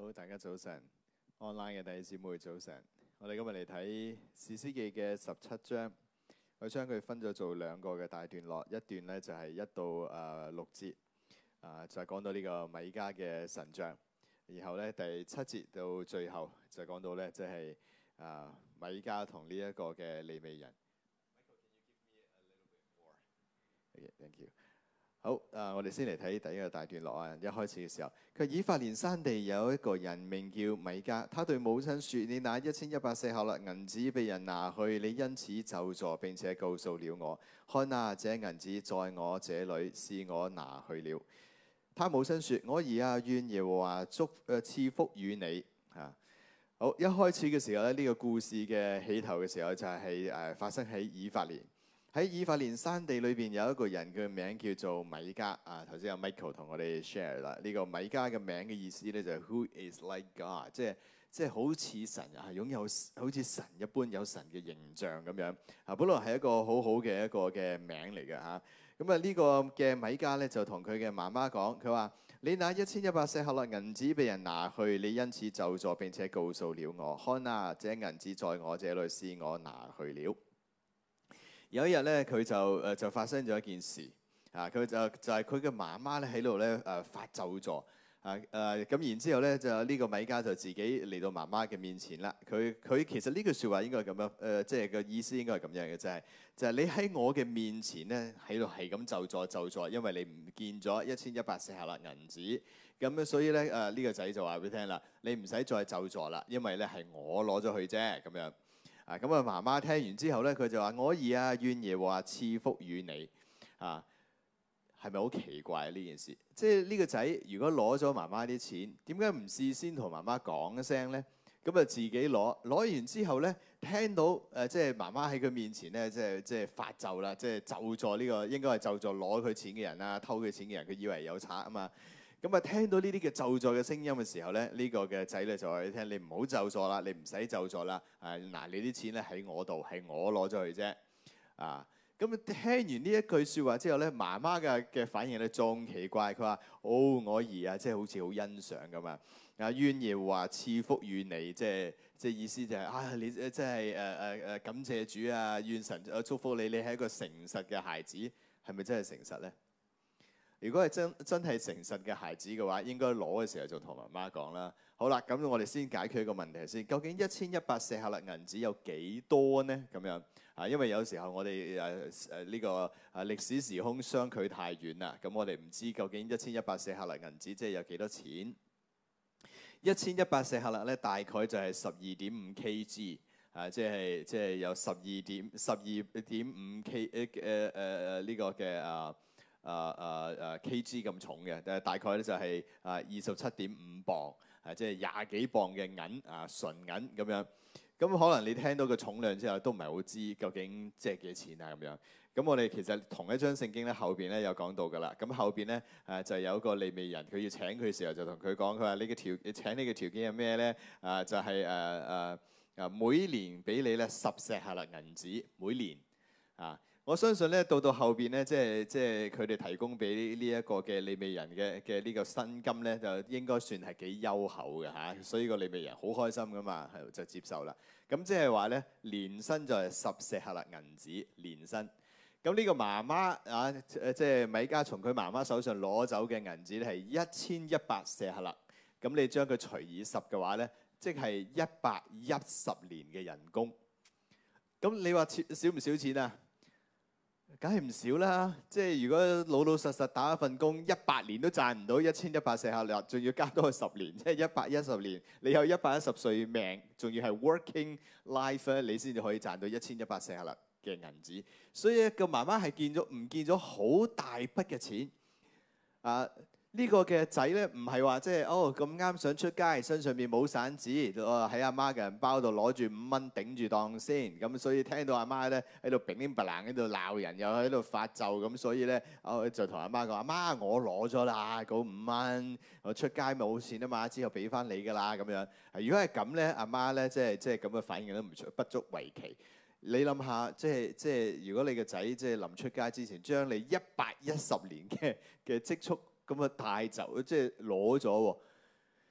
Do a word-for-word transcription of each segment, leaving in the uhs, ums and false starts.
好，大家早晨。online 嘅弟兄姊妹早晨。我哋今日嚟睇《士師記》嘅十七章，我將佢分咗做兩個嘅大段落，一段呢就係、是、一到誒、呃、六節，啊、呃、就係、是、講到呢個米迦嘅神像，然後呢第七節到最後就講到呢即係啊米迦同呢一個嘅利未人。Michael, can you give me a little bit more? Okay, thank you. 好，啊，我哋先嚟睇第一個大段落啊。一開始嘅時候，佢以法蓮山地有一個人名叫米迦，他對母親說：你那一千一百舍客勒銀子被人拿去，你因此咒詛，並且告訴了我。看啊，這銀子在我這裏，是我拿去了。他母親說：我兒啊，願耶和華祝誒賜福與你啊。好，一開始嘅時候咧，呢、這個故事嘅起頭嘅時候就係誒發生喺以法蓮。喺以法蓮山地裏邊有一個人，佢嘅名叫做米迦啊。頭先有 Michael 同我哋 share 啦。呢、這個米迦嘅名嘅意思咧就係 Who is like God， 即係即係好似神啊，擁有好似神一般有神嘅形象咁樣啊。本來係一個好好嘅一個嘅名嚟嘅嚇。咁啊呢個嘅米迦咧就同佢嘅媽媽講，佢話：你那一千一百舍客勒銀子被人拿去，你因此咒詛，並且告訴了我。看啊，這銀子在我這裏，是我拿去了。有一日咧，佢就誒、呃、就發生咗一件事啊！佢就就係佢嘅媽媽咧喺度咧誒發咒詛啊誒咁，然之後咧就呢、這個米迦就自己嚟到媽媽嘅面前啦。佢佢其實呢句説話應該係咁樣誒、呃，即係個意思應該係咁樣嘅，就係、是、就係、是、你喺我嘅面前咧喺度係咁咒詛咒詛，因為你唔見咗一千一百舍客勒銀子咁樣，所以咧誒呢、呃這個仔就話俾你聽啦，你唔使再咒詛啦，因為咧係我攞咗去啫咁樣。啊咁啊！媽媽聽完之後咧，佢就話：我兒啊，願耶和華賜福與你。啊，係咪好奇怪呢件事？即係呢個仔如果攞咗媽媽啲錢，點解唔事先同媽媽講一聲咧？咁啊自己攞，攞完之後咧，聽到誒、呃、即係媽媽喺佢面前咧，即係即係發咒啦，即係咒詛呢個應該係咒詛攞佢錢嘅人啦，偷佢錢嘅人，佢以為有賊啊嘛。咁啊，聽到呢啲嘅咒詛嘅聲音嘅時候咧，呢、這個嘅仔咧就話你聽，你唔好咒詛啦，你唔使咒詛啦。啊，嗱，你啲錢咧喺我度，係我攞咗去啫。啊，咁聽完呢一句説話之後咧，媽媽嘅嘅反應咧仲奇怪，佢話：哦，我兒啊，即係好似好欣賞咁啊。啊，願耶和華賜福與你，即係即係意思就係、是、啊，你即係誒誒誒感謝主啊，願神祝福你，你係一個誠實嘅孩子，係咪真係誠實咧？如果係真真係誠實嘅孩子嘅話，應該攞嘅時候就同媽媽講啦。好啦，咁我哋先解決一個問題先。究竟一千一百舍客勒銀子有幾多呢？咁樣啊，因為有時候我哋誒誒呢個啊歷史時空相距太遠啦，咁我哋唔知究竟一千一百舍客勒銀子即係有幾多錢。一千一百舍客勒咧，大概就係十二點五 kg 啊，即係即係有十二點十二點五 k 誒誒誒呢個嘅啊。啊啊啊 kg 咁重嘅，誒大概咧就係啊二十七點五磅，啊即係廿幾磅嘅銀啊純銀咁樣。咁可能你聽到個重量之後都唔係好知究竟即係幾錢啊咁樣。咁我哋其實同一張聖經咧後邊咧有講到㗎啦。咁後邊咧誒就有一個利未人，佢要請佢嘅時候就同佢講，佢話你嘅條你請你嘅條件係咩咧？啊就係誒誒啊每年俾你咧十舍客勒銀子，每年啊。我相信咧，到到後邊咧，即係即係佢哋提供俾呢一個嘅利未人嘅嘅呢個薪金咧，就應該算係幾優厚嘅嚇、啊，所以個利未人好開心噶嘛，係就接受啦。咁即係話咧，年薪就係十舍客勒銀子年薪。咁呢個媽媽啊，即係米迦從佢媽媽手上攞走嘅銀子咧係一千一百舍客勒。咁你將佢除以十嘅話咧，即係一百一十年嘅人工。咁你話少唔少錢啊？梗係唔少啦，即係如果老老實實打一份工，一百年都賺唔到一千一百舍客勒，仲要加多十年，即係一百一十年。你有一百一十歲命，仲要係 working life 咧，你先至可以賺到一千一百舍客勒嘅銀紙。所以個媽媽係見咗唔見咗好大筆嘅錢啊！呢個嘅仔咧，唔係話即係哦咁啱想出街，身上面冇散紙，喺阿媽嘅銀包度攞住五蚊頂住檔先，咁所以聽到阿媽咧喺度乒乒乓啷喺度鬧人，又喺度發咒，咁所以咧，哦就同阿媽講：阿媽，我攞咗啦，嗰五蚊，我出街冇錢啊嘛，之後俾翻你㗎啦，咁樣。如果係咁咧，阿媽咧即係即係咁嘅反應都唔不足為奇。你諗下，即係即係如果你個仔即係臨出街之前，將你一百一十年嘅嘅積蓄，咁啊帶走，即係攞咗喎。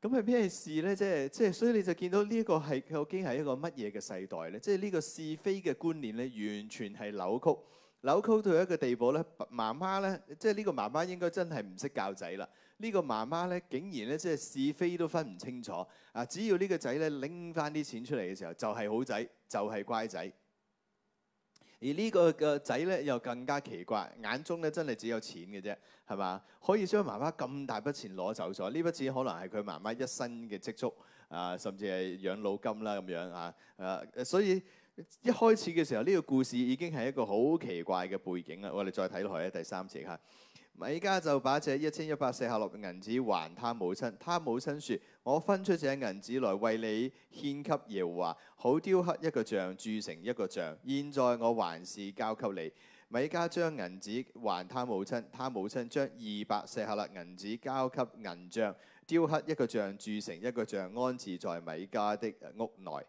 咁係咩事咧？即係即係，所以你就見到呢一個係究竟係一個乜嘢嘅世代咧？即係呢個是非嘅觀念咧，完全係扭曲，扭曲到一個地步咧。媽媽咧，即係呢個媽媽應該真係唔識教仔啦。呢個媽媽咧，竟然咧即係是非都分唔清楚啊！只要呢個仔咧拎翻啲錢出嚟嘅時候，就係好仔，就係乖仔。而呢個嘅仔咧又更加奇怪，眼中咧真係只有錢嘅啫，係嘛？可以將媽媽咁大筆錢攞走咗，呢筆錢可能係佢媽媽一生嘅積蓄啊，甚至係養老金啦咁樣啊。誒，所以一開始嘅時候，呢個故事已經係一個好奇怪嘅背景啦。我哋再睇落去咧，第三節嚇。米迦就把這一千一百舍客勒銀子還他母親，他母親說：我分出這銀子來為你獻給耶和華，好雕刻一個像，鑄成一個像。現在我還是交給你。米迦將銀子還他母親，他母親將二百舍客勒銀子交給銀匠，雕刻一個像，鑄成一個像，安置在米迦的屋內。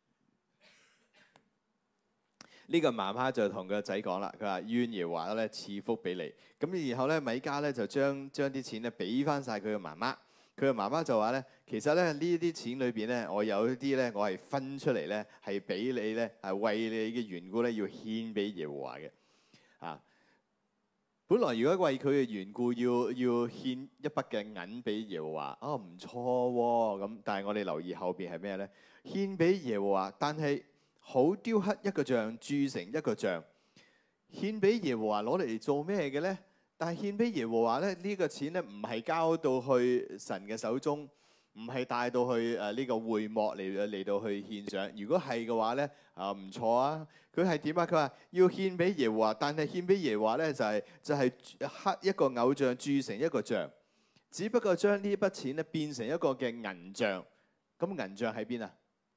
呢個媽媽就同個仔講啦，佢話願耶和華咧賜福俾你。咁然後咧，米迦咧就將將啲錢咧俾翻晒佢嘅媽媽。佢嘅媽媽就話咧，其實咧呢啲錢裏邊咧，我有啲咧我係分出嚟咧，係俾你咧，係為你嘅緣故咧要獻俾耶和華嘅。啊，本來如果為佢嘅緣故要要獻一筆嘅銀俾耶和華，哦唔錯喎。咁但係我哋留意後邊係咩咧？獻俾耶和華，但係好雕刻一個像，鑄成一個像，獻俾耶和華攞嚟做咩嘅咧？但係獻俾耶和華咧，呢個錢咧唔係交到去神嘅手中，唔係帶到去誒呢個會幕嚟嚟到去獻上。如果係嘅話咧，啊唔錯啊！佢係點啊？佢話要獻俾耶和華，但係獻俾耶和華咧就係就係刻一個偶像，鑄成一個像，只不過將呢筆錢咧變成一個嘅銀像。咁銀像喺邊啊？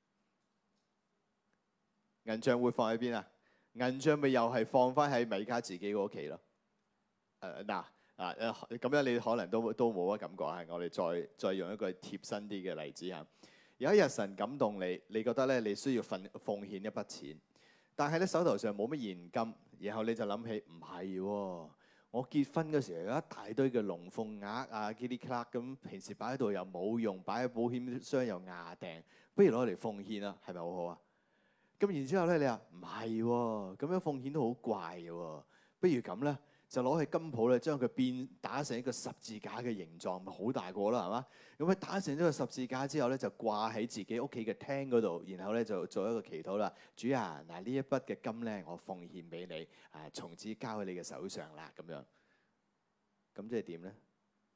銀像會放喺邊啊？銀像咪又係放翻喺米迦自己嗰屋企咯。誒嗱啊誒咁樣你可能都都冇乜感覺啊！我哋再再用一個貼身啲嘅例子嚇。有一日神感動你，你覺得咧你需要奉奉獻一筆錢，但係咧手頭上冇乜現金，然後你就諗起唔係喎，我結婚嗰時候有一大堆嘅龍鳳鈪啊、kitty clock 咁，平時擺喺度又冇用，擺喺保險箱又壓定，不如攞嚟奉獻啦，係咪好好啊？咁然之後咧，你話唔係喎，咁樣奉獻都好怪嘅喎，不如咁咧，就攞去金鋪咧，將佢變打成一個十字架嘅形狀，咪好大個啦，係嘛？咁佢打成咗個十字架之後咧，就掛喺自己屋企嘅廳嗰度，然後咧就做一個祈禱啦。主啊，嗱呢一筆嘅金咧，我奉獻俾你，啊從此交喺你嘅手上啦，咁樣。咁即係點咧？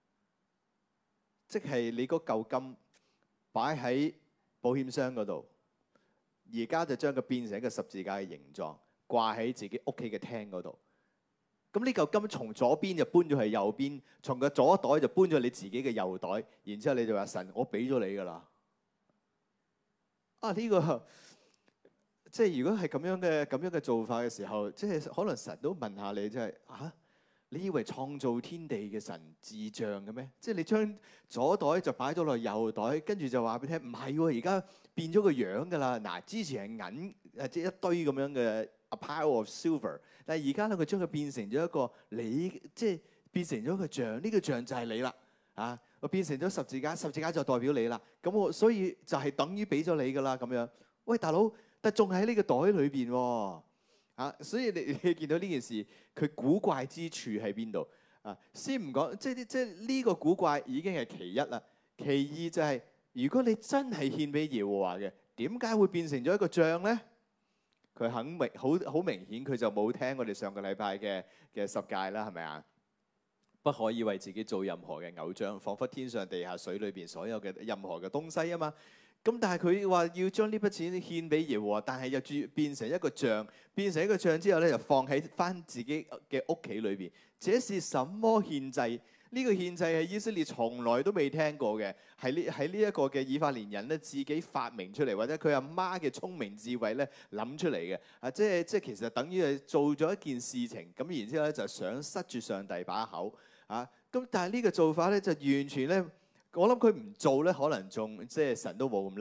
即係你嗰嚿金擺喺保險箱嗰度。而家就將佢變成一個十字架嘅形狀，掛喺自己屋企嘅廳嗰度。咁呢嚿金從左邊就搬咗去右邊，從個左袋就搬咗你自己嘅右袋。然之後你就話神，我俾咗你㗎啦。啊呢個即係如果係咁樣嘅咁樣嘅做法嘅時候，即係可能神都問下你，即係啊，你以為創造天地嘅神智障嘅咩？即係你將左袋就擺咗落右袋，跟住就話俾你聽，唔係喎，而家變咗個樣㗎啦。嗱，之前係銀誒，即係一堆咁樣嘅 a pile of silver， 但係而家咧佢將佢變成咗一個你，即係變成咗一個像。呢個像就係你啦，啊，我變成咗十字架，十字架就代表你啦。咁我所以就係等於俾咗你㗎啦。咁樣，喂大佬，但仲喺呢個袋裏邊喎。啊，所以你你見到呢件事，佢古怪之處喺邊度？啊，先唔講，即係即係呢個古怪已經係其一啦。其二就係、是，如果你真係獻俾耶和華嘅，點解會變成咗一個像咧？佢肯明好好明顯，佢就冇聽我哋上個禮拜嘅嘅十誡啦，係咪啊？不可以為自己做任何嘅偶像，彷彿天上地下水裏邊所有嘅任何嘅東西啊嘛。咁但係佢話要將呢筆錢獻俾耶和華，但係又變變成一個像，變成一個像之後咧，就放喺翻自己嘅屋企裏邊。這是什麼獻祭？呢個獻祭係以色列從來都未聽過嘅，係呢喺呢一個嘅以法蓮人咧自己發明出嚟，或者佢阿媽嘅聰明智慧咧諗出嚟嘅。啊，即係即係其實等於係做咗一件事情，咁然之後咧就想塞住上帝把口。啊，咁但係呢個做法咧就完全咧。我諗佢唔做咧，可能仲即係神都冇咁嬲。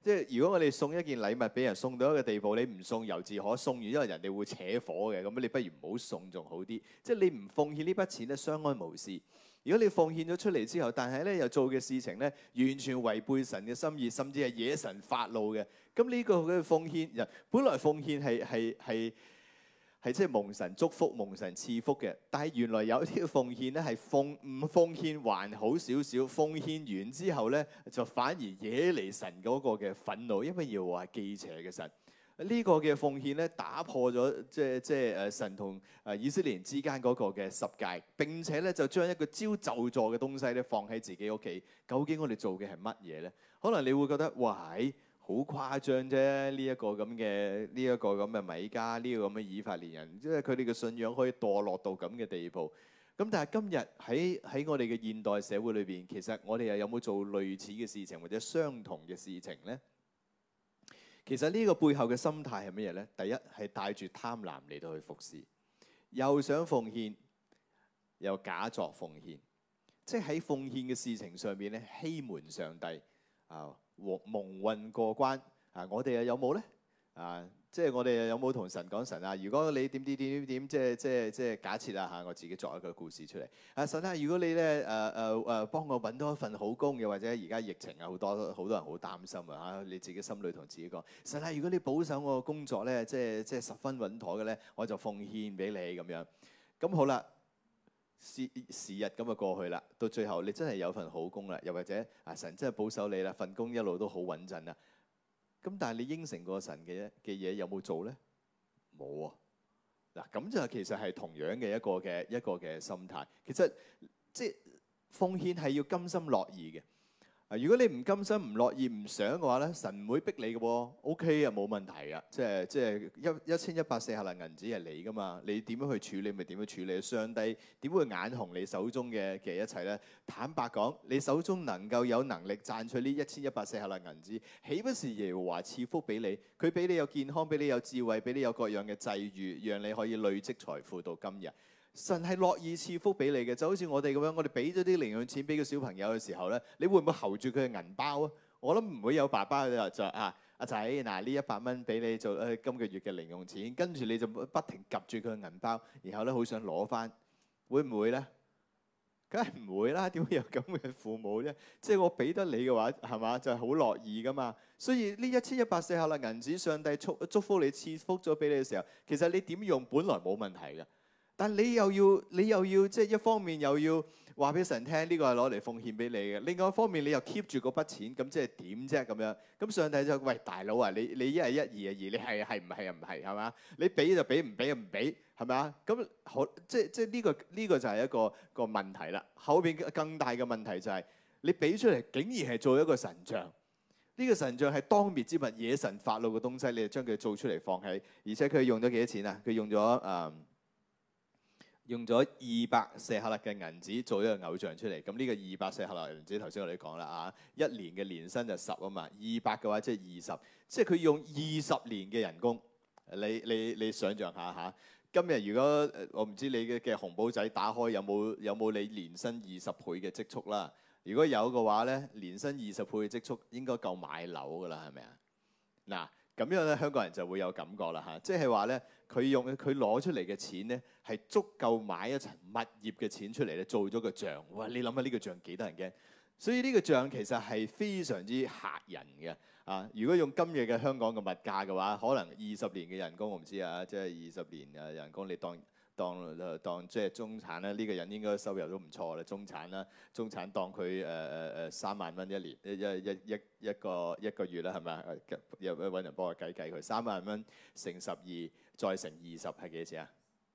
即係如果我哋送一件禮物俾人，送到一個地步，你唔送猶自可，送完因為人哋會扯火嘅，咁你不如唔好送仲好啲。即係你唔奉獻呢筆錢咧，相安無事。如果你奉獻咗出嚟之後，但係咧又做嘅事情咧，完全違背神嘅心意，甚至係惹神發怒嘅，咁呢個嘅奉獻，人本來奉獻係係係係即係蒙神祝福、蒙神賜福嘅，但係原來有啲奉獻咧係奉唔奉獻還好少少，奉獻完之後咧就反而惹嚟神嗰個嘅憤怒，因為要話忌邪嘅神。呢個嘅奉獻咧，打破咗即係即係誒神同誒以色列人之間嗰個嘅十誡，並且咧就將一個招咒詛嘅東西咧放喺自己屋企。究竟我哋做嘅係乜嘢咧？可能你會覺得哇係好誇張啫！呢一個咁嘅呢一個咁嘅米迦，呢個咁嘅以法蓮人，即係佢哋嘅信仰可以墮落到咁嘅地步。咁但係今日喺喺我哋嘅現代社會裏邊，其實我哋又有冇做類似嘅事情或者相同嘅事情咧？其實呢個背後嘅心態係乜嘢咧？第一係帶住貪婪嚟到去服侍，又想奉獻，又假作奉獻，即係喺奉獻嘅事情上邊咧欺瞞上帝啊，蒙混過關啊！我哋又有冇咧？啊，即係我哋又有冇同神講神啊？如果你點點點點點，即係即係即係假設啊嚇，我自己作一個故事出嚟啊！神啊，如果你咧誒誒誒幫我揾多一份好工，又或者而家疫情啊，好多好多人好擔心啊嚇，你自己心裏同自己講，神啊，如果你保守我個工作咧，即係即係十分穩妥嘅咧，我就奉獻俾你咁樣。咁好啦，時時日咁就過去啦，到最後你真係有份好工啦，又或者啊神真係保守你啦，份工一路都好穩陣啦。咁但係你應承過神嘅嘅嘢有冇做咧？冇啊！嗱，咁就其實係同樣嘅一個嘅一個嘅心態。其實即係奉獻係要甘心樂意嘅。啊，如果你唔甘心、唔樂意、唔想嘅話咧，神唔會逼你嘅喎。O K 啊，冇問題啊。即係即係一一千一百四十粒銀紙係你噶嘛，你點樣去處理咪點樣處理。上帝點會眼紅你手中嘅嘅一切咧？坦白講，你手中能夠有能力賺取呢一千一百四十粒銀紙，豈不是耶和華賜福俾你？佢俾你有健康，俾你有智慧，俾你有各樣嘅際遇，讓你可以累積財富到今日。神係樂意賜福俾你嘅，就好似我哋咁樣，我哋俾咗啲零用錢俾個小朋友嘅時候咧，你會唔會睺住佢嘅銀包啊？我諗唔會有爸爸就就啊阿仔嗱，呢一百蚊俾你做誒今個月嘅零用錢，跟住你就不停夾住佢嘅銀包，然後咧好想攞翻，會唔會咧？梗係唔會啦，點會有咁嘅父母啫？即係我俾得你嘅話，係嘛就係好樂意噶嘛。所以呢一千一百四十粒銀紙，上帝祝祝福你賜福咗俾你嘅時候，其實你點用本來冇問題嘅。但你又要你又要即係一方面又要話俾神聽呢個係攞嚟奉獻俾你嘅，另外一方面你又 keep 住嗰筆錢，咁即係點啫咁樣？咁上帝就喂大佬啊，你你一係一，二係二，你係係唔係啊唔係係嘛？你俾就俾，唔俾就唔俾，係咪啊？咁好即即呢個呢個就係一個一個問題啦。後邊更大嘅問題就係你俾出嚟竟然係做一個神像，呢個神像係當滅之物，惹神發怒嘅東西，你就將佢做出嚟放喺，而且佢用咗幾多錢啊？佢用咗誒。嗯用咗二百舍客勒嘅銀紙做一個偶像出嚟，咁呢個二百舍客勒銀紙頭先我哋講啦啊，一年嘅年薪就十啊嘛，二百嘅話即係二十，即係佢用二十年嘅人工，你你你想象下嚇，今日如果我唔知你嘅嘅紅簿仔打開有冇有冇你年薪二十倍嘅積蓄啦？如果有嘅話咧，年薪二十倍嘅積蓄應該夠買樓噶啦，係咪啊？嗱，咁樣咧香港人就會有感覺啦嚇，即係話咧。佢用佢攞出嚟嘅錢咧，係足夠買一層物業嘅錢出嚟咧，做咗個像。哇！你諗下呢個像幾得人驚？所以呢個像其實係非常之嚇人嘅啊！如果用今日嘅香港嘅物價嘅話，可能二十年嘅人工我唔知啊，即係二十年嘅人工，你當當當，當即係中產咧，呢、這個人應該收入都唔錯啦。中產啦，中產當佢誒誒誒三萬蚊一年一一一一個一個月啦，係咪啊？有揾人幫我計計佢三萬蚊乘十二。再乘二十係幾多錢啊？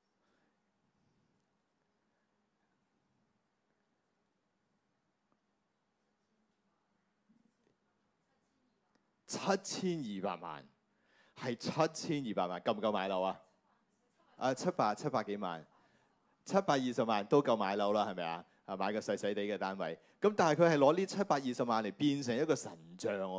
七千二百萬，係七千二百萬，夠唔夠買樓啊？啊，七百七百幾萬，七百二十萬都夠買樓啦，係咪啊？啊，買個細細地嘅單位。咁但係佢係攞呢七百二十萬嚟變成一個神像喎。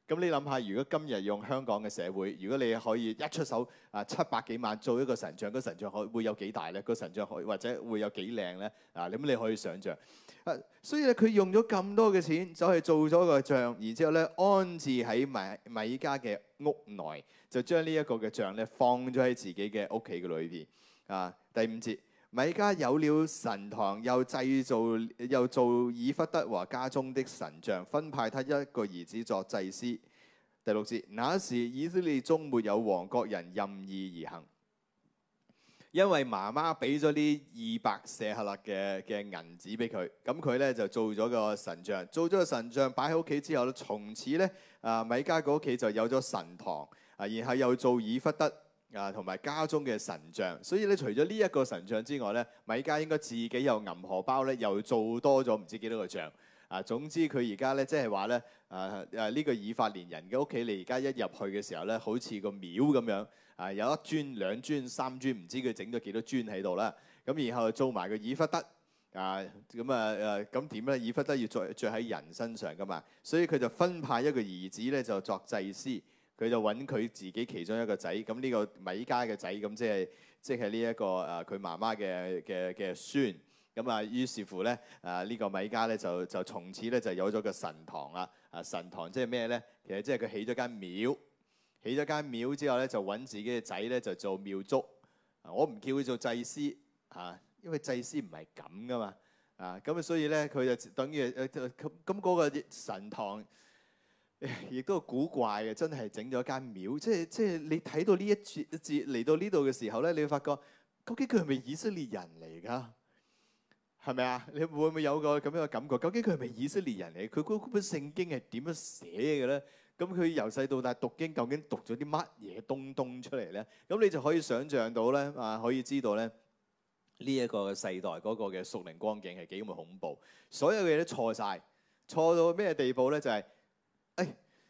咁你諗下，如果今日用香港嘅社會，如果你可以一出手啊七百幾萬做一個神像，個神像可會有幾大咧？個神像可或者會有幾靚咧？啊，咁你可以想像。啊，所以咧佢用咗咁多嘅錢走去做咗個像，然之後咧安置喺米米迦嘅屋內，就將呢一個嘅像咧放咗喺自己嘅屋企嘅裏邊。啊，第五節。米迦有了神堂，又製造又做以弗得和家中的神像，分派他一個兒子作祭司。第六節，那時以色列中沒有亡國人任意而行，因為媽媽俾咗呢二百舍客勒嘅嘅銀紙俾佢，咁佢咧就做咗個神像，做咗個神像擺喺屋企之後咧，從此咧啊米迦個屋企就有咗神堂啊，然後又做以弗得。啊，同埋家中嘅神像，所以咧，除咗呢一個神像之外咧，米迦應該自己有銀荷包咧，又做多咗唔知幾多個像。啊，總之佢而家咧，即係話咧，啊啊呢個以法蓮人嘅屋企，你而家一入去嘅時候咧，好似個廟咁樣，啊有一磚、兩磚、三磚，唔知佢整咗幾多磚喺度啦。咁然後做埋個以弗得，啊咁啊誒咁點咧？以弗得要着著喺人身上噶嘛，所以佢就分派一個兒子咧，就作祭司。佢就揾佢自己其中一個仔，咁呢個米迦嘅仔，咁即係即係呢一個誒佢媽媽嘅嘅嘅孫，咁啊於是乎咧誒呢個米迦咧就就從此咧就有咗個神堂啦。啊神堂即係咩咧？其實即係佢起咗間廟，起咗間廟之後咧就揾自己嘅仔咧就做廟祝。啊我唔叫佢做祭司嚇，因為祭司唔係咁噶嘛。啊咁啊所以咧佢就等於誒咁咁嗰個神堂。亦都古怪嘅，真係整咗間廟，即係即係你睇到呢一節節嚟到呢度嘅時候咧，你會發覺究竟佢係咪以色列人嚟㗎？係咪啊？你會唔會有個咁樣嘅感覺？究竟佢係咪以色列人嚟？佢嗰本聖經係點樣寫嘅咧？咁佢由細到大讀經，究竟讀咗啲乜嘢東東出嚟咧？咁你就可以想像到咧，啊，可以知道咧呢一個世代嗰個嘅屬靈光景係幾咁恐怖，所有嘅嘢都錯晒，錯到咩地步咧？就係、是。誒，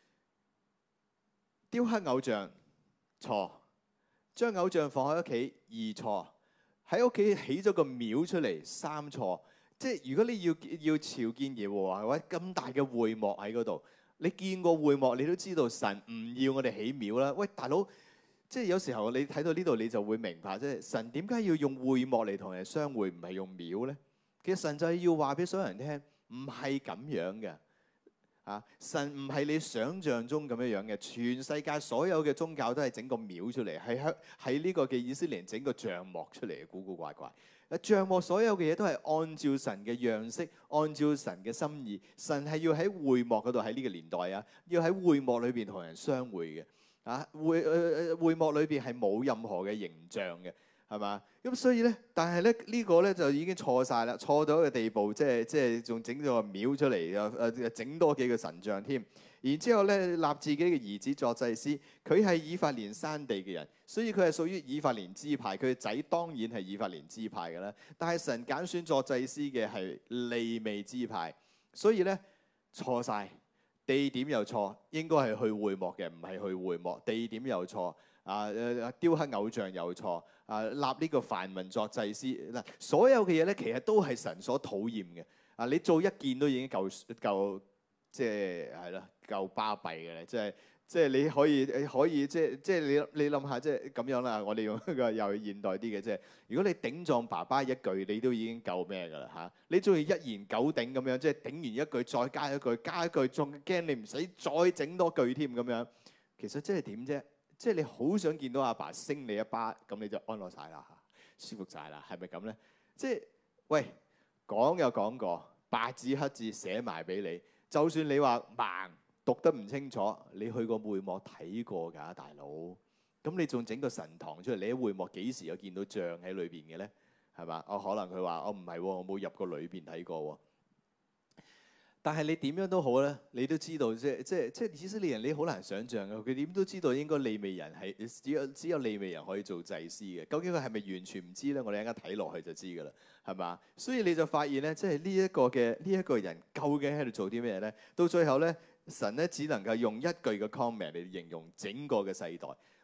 雕刻偶像錯，將偶像放喺屋企二錯，喺屋企起咗個廟出嚟三錯。即係如果你要要朝見耶和華嘅話，咁大嘅會幕喺嗰度，你見過會幕，你都知道神唔要我哋起廟啦。喂，大佬，即係有時候你睇到呢度，你就會明白，即係神點解要用會幕嚟同人相會，唔係用廟咧？其實神就係要話俾所有人聽，唔係咁樣嘅。啊！神唔係你想象中咁樣樣嘅，全世界所有嘅宗教都係整個廟出嚟，係喺喺呢個嘅以色列整個帳幕出嚟嘅，古古怪怪。啊，帳幕所有嘅嘢都係按照神嘅樣式，按照神嘅心意。神係要喺會幕嗰度，喺呢個年代啊，要喺會幕裏邊同人相會嘅。啊，會誒誒、呃、會幕裏邊係冇任何嘅形象嘅。係嘛？咁所以咧，但係咧呢、這個咧就已經錯晒啦，錯到一個地步，即係即係仲整咗個廟出嚟，又誒整多幾個神像添。然之後咧，立自己嘅兒子作祭司，佢係以法蓮山地嘅人，所以佢係屬於以法蓮支派。佢嘅仔當然係以法蓮支派嘅啦。但係神揀選作祭司嘅係利未支派，所以咧錯晒，地點又錯，應該係去會幕嘅，唔係去會幕。地點又錯，啊誒雕刻偶像又錯。啊！立呢個凡民作祭司嗱，所有嘅嘢咧，其實都係神所討厭嘅。啊，你做一件都已經夠夠，即係係咯，夠巴閉嘅咧。即係即係你可以可以即係即係你你諗下，即係咁樣啦。我哋用一個又現代啲嘅，即係如果你頂撞爸爸一句，你都已經夠咩㗎啦嚇？你中意一言九鼎咁樣，即係頂完一句再加一句，加一句仲驚你唔使再整多句添咁樣。其實即係點啫？即係你好想見到阿爸升你一巴，咁你就安樂晒啦，舒服晒啦，係咪咁咧？即係喂，講又講過，白紙黑字寫埋俾你。就算你話盲讀得唔清楚，你去過會幕睇過㗎，大佬。咁你仲整個神堂出嚟？你喺會幕幾時有見到像喺裏邊嘅咧？係嘛？我可能佢話：我唔係，我冇入過裏邊睇過喎。但係你點樣都好咧，你都知道即係即係即係以色列人，你好難想像嘅。佢點都知道應該利未人係只有只有利未人可以做祭司嘅。究竟佢係咪完全唔知咧？我哋一陣間睇落去就知㗎啦，係嘛？所以你就發現咧，即係呢一個嘅呢一個人究竟喺度做啲咩咧？到最後咧，神咧只能夠用一句嘅 comment 嚟形容整個嘅世代。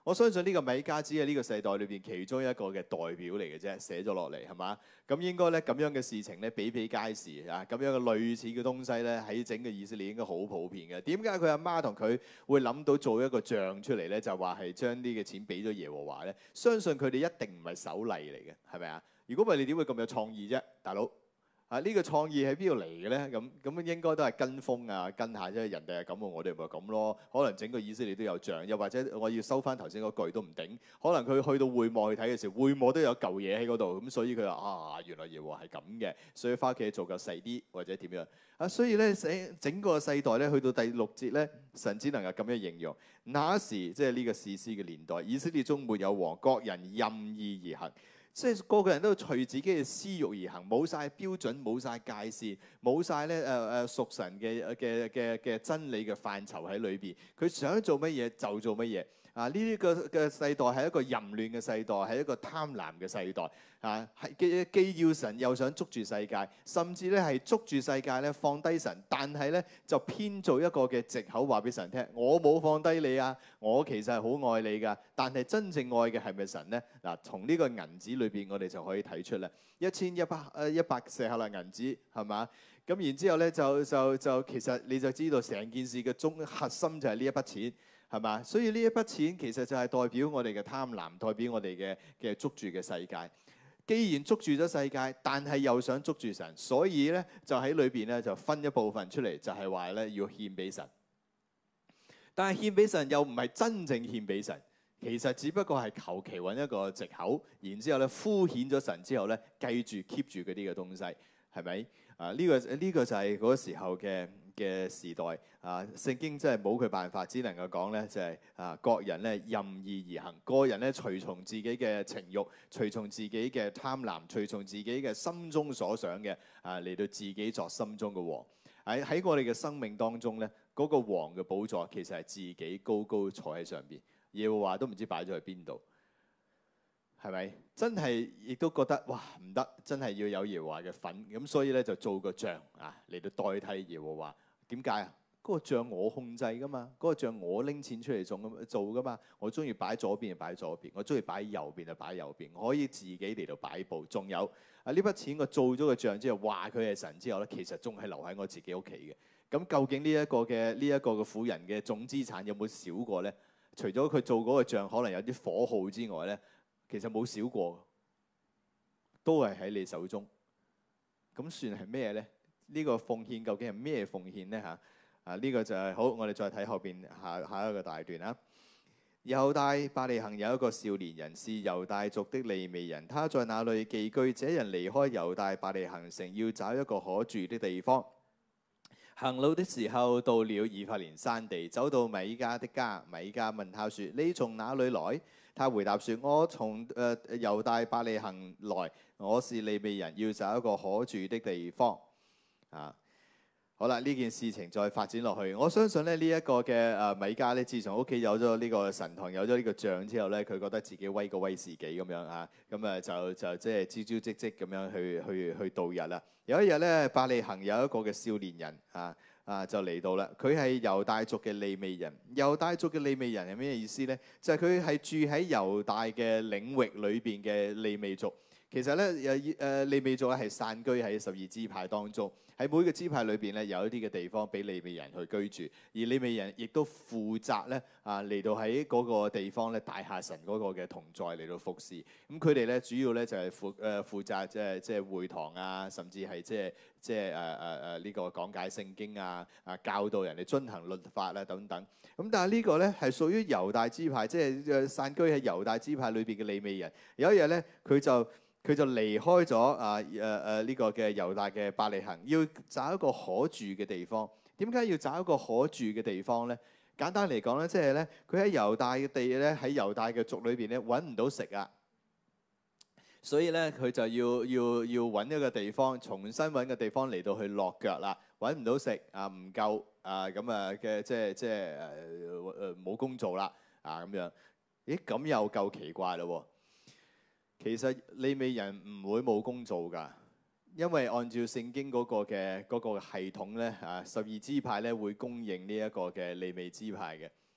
我相信呢個米迦只係呢個世代裏邊其中一個嘅代表嚟嘅啫，寫咗落嚟係嘛？咁應該咧咁樣嘅事情咧比比皆是啊！咁樣嘅類似嘅東西咧喺整個以色列應該好普遍嘅。點解佢阿媽同佢會諗到做一個像出嚟咧？就話係將呢個錢俾咗耶和華咧？相信佢哋一定唔係手禮嚟嘅，係咪啊？如果唔係你點會咁有創意啫，大佬？啊！呢、這個創意喺邊度嚟嘅咧？咁咁應該都係跟風啊，跟下啫。人哋係咁喎，我哋咪咁咯。可能整個以色列都有像，又或者我要收翻頭先嗰句都唔頂。可能佢去到會幕去睇嘅時候，會幕都有嚿嘢喺嗰度，咁所以佢話啊，原來耶和華係咁嘅，所以翻屋企做夠細啲或者點樣啊？所以咧，整整個世代咧，去到第六節咧，神只能夠咁樣形容。那時即係呢個士師嘅年代，以色列中沒有王，各人任意而行。即係個個人都隨自己嘅私欲而行，冇晒標準，冇晒界線，冇晒咧誒誒屬神嘅嘅嘅嘅真理嘅範疇喺裏邊。佢想做乜嘢就做乜嘢。啊！呢啲個嘅世代係一個淫亂嘅世代，係一個貪婪嘅世代。啊，係既既要神又想捉住世界，甚至咧係捉住世界咧放低神，但係咧就編造一個嘅藉口話俾神聽：我冇放低你啊，我其實係好愛你㗎。但係真正愛嘅係咪神咧？嗱，從呢個銀紙裏邊，我哋就可以睇出啦，一千一百誒一百舍客勒銀紙係嘛？咁然之後咧就就就其實你就知道成件事嘅中核心就係呢一筆錢。係嘛？所以呢一筆錢其實就係代表我哋嘅貪婪，代表我哋嘅嘅捉住嘅世界。既然捉住咗世界，但係又想捉住神，所以咧就喺裏邊咧就分一部分出嚟，就係話咧要獻俾神。但係獻俾神又唔係真正獻俾神，其實只不過係求其揾一個藉口，然之後咧敷衍咗神之後咧，繼住 keep 住嗰啲嘅東西，係咪？啊，呢個呢個就係嗰個時候嘅嘅時代啊！聖經真係冇佢辦法，只能夠講咧就係啊，各人咧任意而行，個人咧隨從自己嘅情慾，隨從自己嘅貪婪，隨從自己嘅心中所想嘅啊，嚟到自己作心中嘅王。喺喺我哋嘅生命當中咧，嗰個王嘅寶座其實係自己高高坐喺上邊，耶和華都唔知擺咗喺邊度。係咪真係亦都覺得哇唔得，真係要有耶和華嘅份咁，所以咧就做個像啊嚟到代替耶和華。點解啊？嗰個像我控制噶嘛，嗰個像我拎錢出嚟做咁做噶嘛。我中意擺左邊就擺左邊，我中意擺右邊就擺右邊，我可以自己嚟到擺佈。仲有啊，呢筆錢我做咗個像之後，話佢係神之後咧，其實仲係留喺我自己屋企嘅。咁究竟呢一個嘅呢一個嘅婦人嘅總資產有冇少過咧？除咗佢做嗰個像可能有啲火耗之外咧，其實冇少過，都係喺你手中。咁算係咩咧？呢個奉獻究竟係咩奉獻咧？嚇啊！呢個就係好，我哋再睇後邊下下一個大段啦。猶大伯利恆有一個少年人，是猶大族的利未人，他在那裏寄居。這人離開猶大伯利恆城，要找一個可住的地方。行路的時候，到了以法蓮山地，走到米迦的家。米迦問他說：你從哪裏來？他回答說：我從誒猶大伯利恆來，我是利未人，要找一個可住的地方。啊，好啦，呢件事情再發展落去，我相信咧呢一個嘅誒米迦咧，自從屋企有咗呢個神堂，有咗呢個像之後咧，佢覺得自己威個威士忌咁樣啊，咁啊就就即係朝朝夕夕咁樣去去去度日啦。有一日咧，伯利恆有一個嘅少年人啊。啊，就嚟到啦！佢係猶大族嘅利未人。猶大族嘅利未人係咩意思咧？就係佢係住喺猶大嘅領域裏邊嘅利未族。其實咧，誒誒利未族咧係散居喺十二支派當中，喺每個支派裏邊咧有一啲嘅地方俾利未人去居住，而利未人亦都負責咧啊嚟到喺嗰個地方咧帶下神嗰個嘅同在嚟到服侍。咁佢哋咧主要咧就係負誒負責即係即係會堂啊，甚至係即係即係誒誒誒呢個講解聖經啊，啊教導人哋遵行律法啊等等。咁但係呢個咧係屬於猶大支派，即係誒散居喺猶大支派裏邊嘅利未人。有一日咧，佢就佢就離開咗啊誒誒呢個嘅猶大嘅伯利恆，要找一個可住嘅地方。點解要找一個可住嘅地方咧？簡單嚟講咧，即係咧佢喺猶大嘅地咧，喺猶大嘅族裏邊咧揾唔到食啊，所以咧佢就要要要揾一個地方，重新揾個地方嚟到去落腳啦。揾唔到食啊，唔夠啊咁啊嘅即係即係誒誒冇工做啦啊咁樣。咦咁又夠奇怪咯喎！其實利未人唔會冇工做㗎，因為按照聖經嗰個嘅嗰個系統咧，啊十二支派咧會供應呢一個嘅利未支派嘅。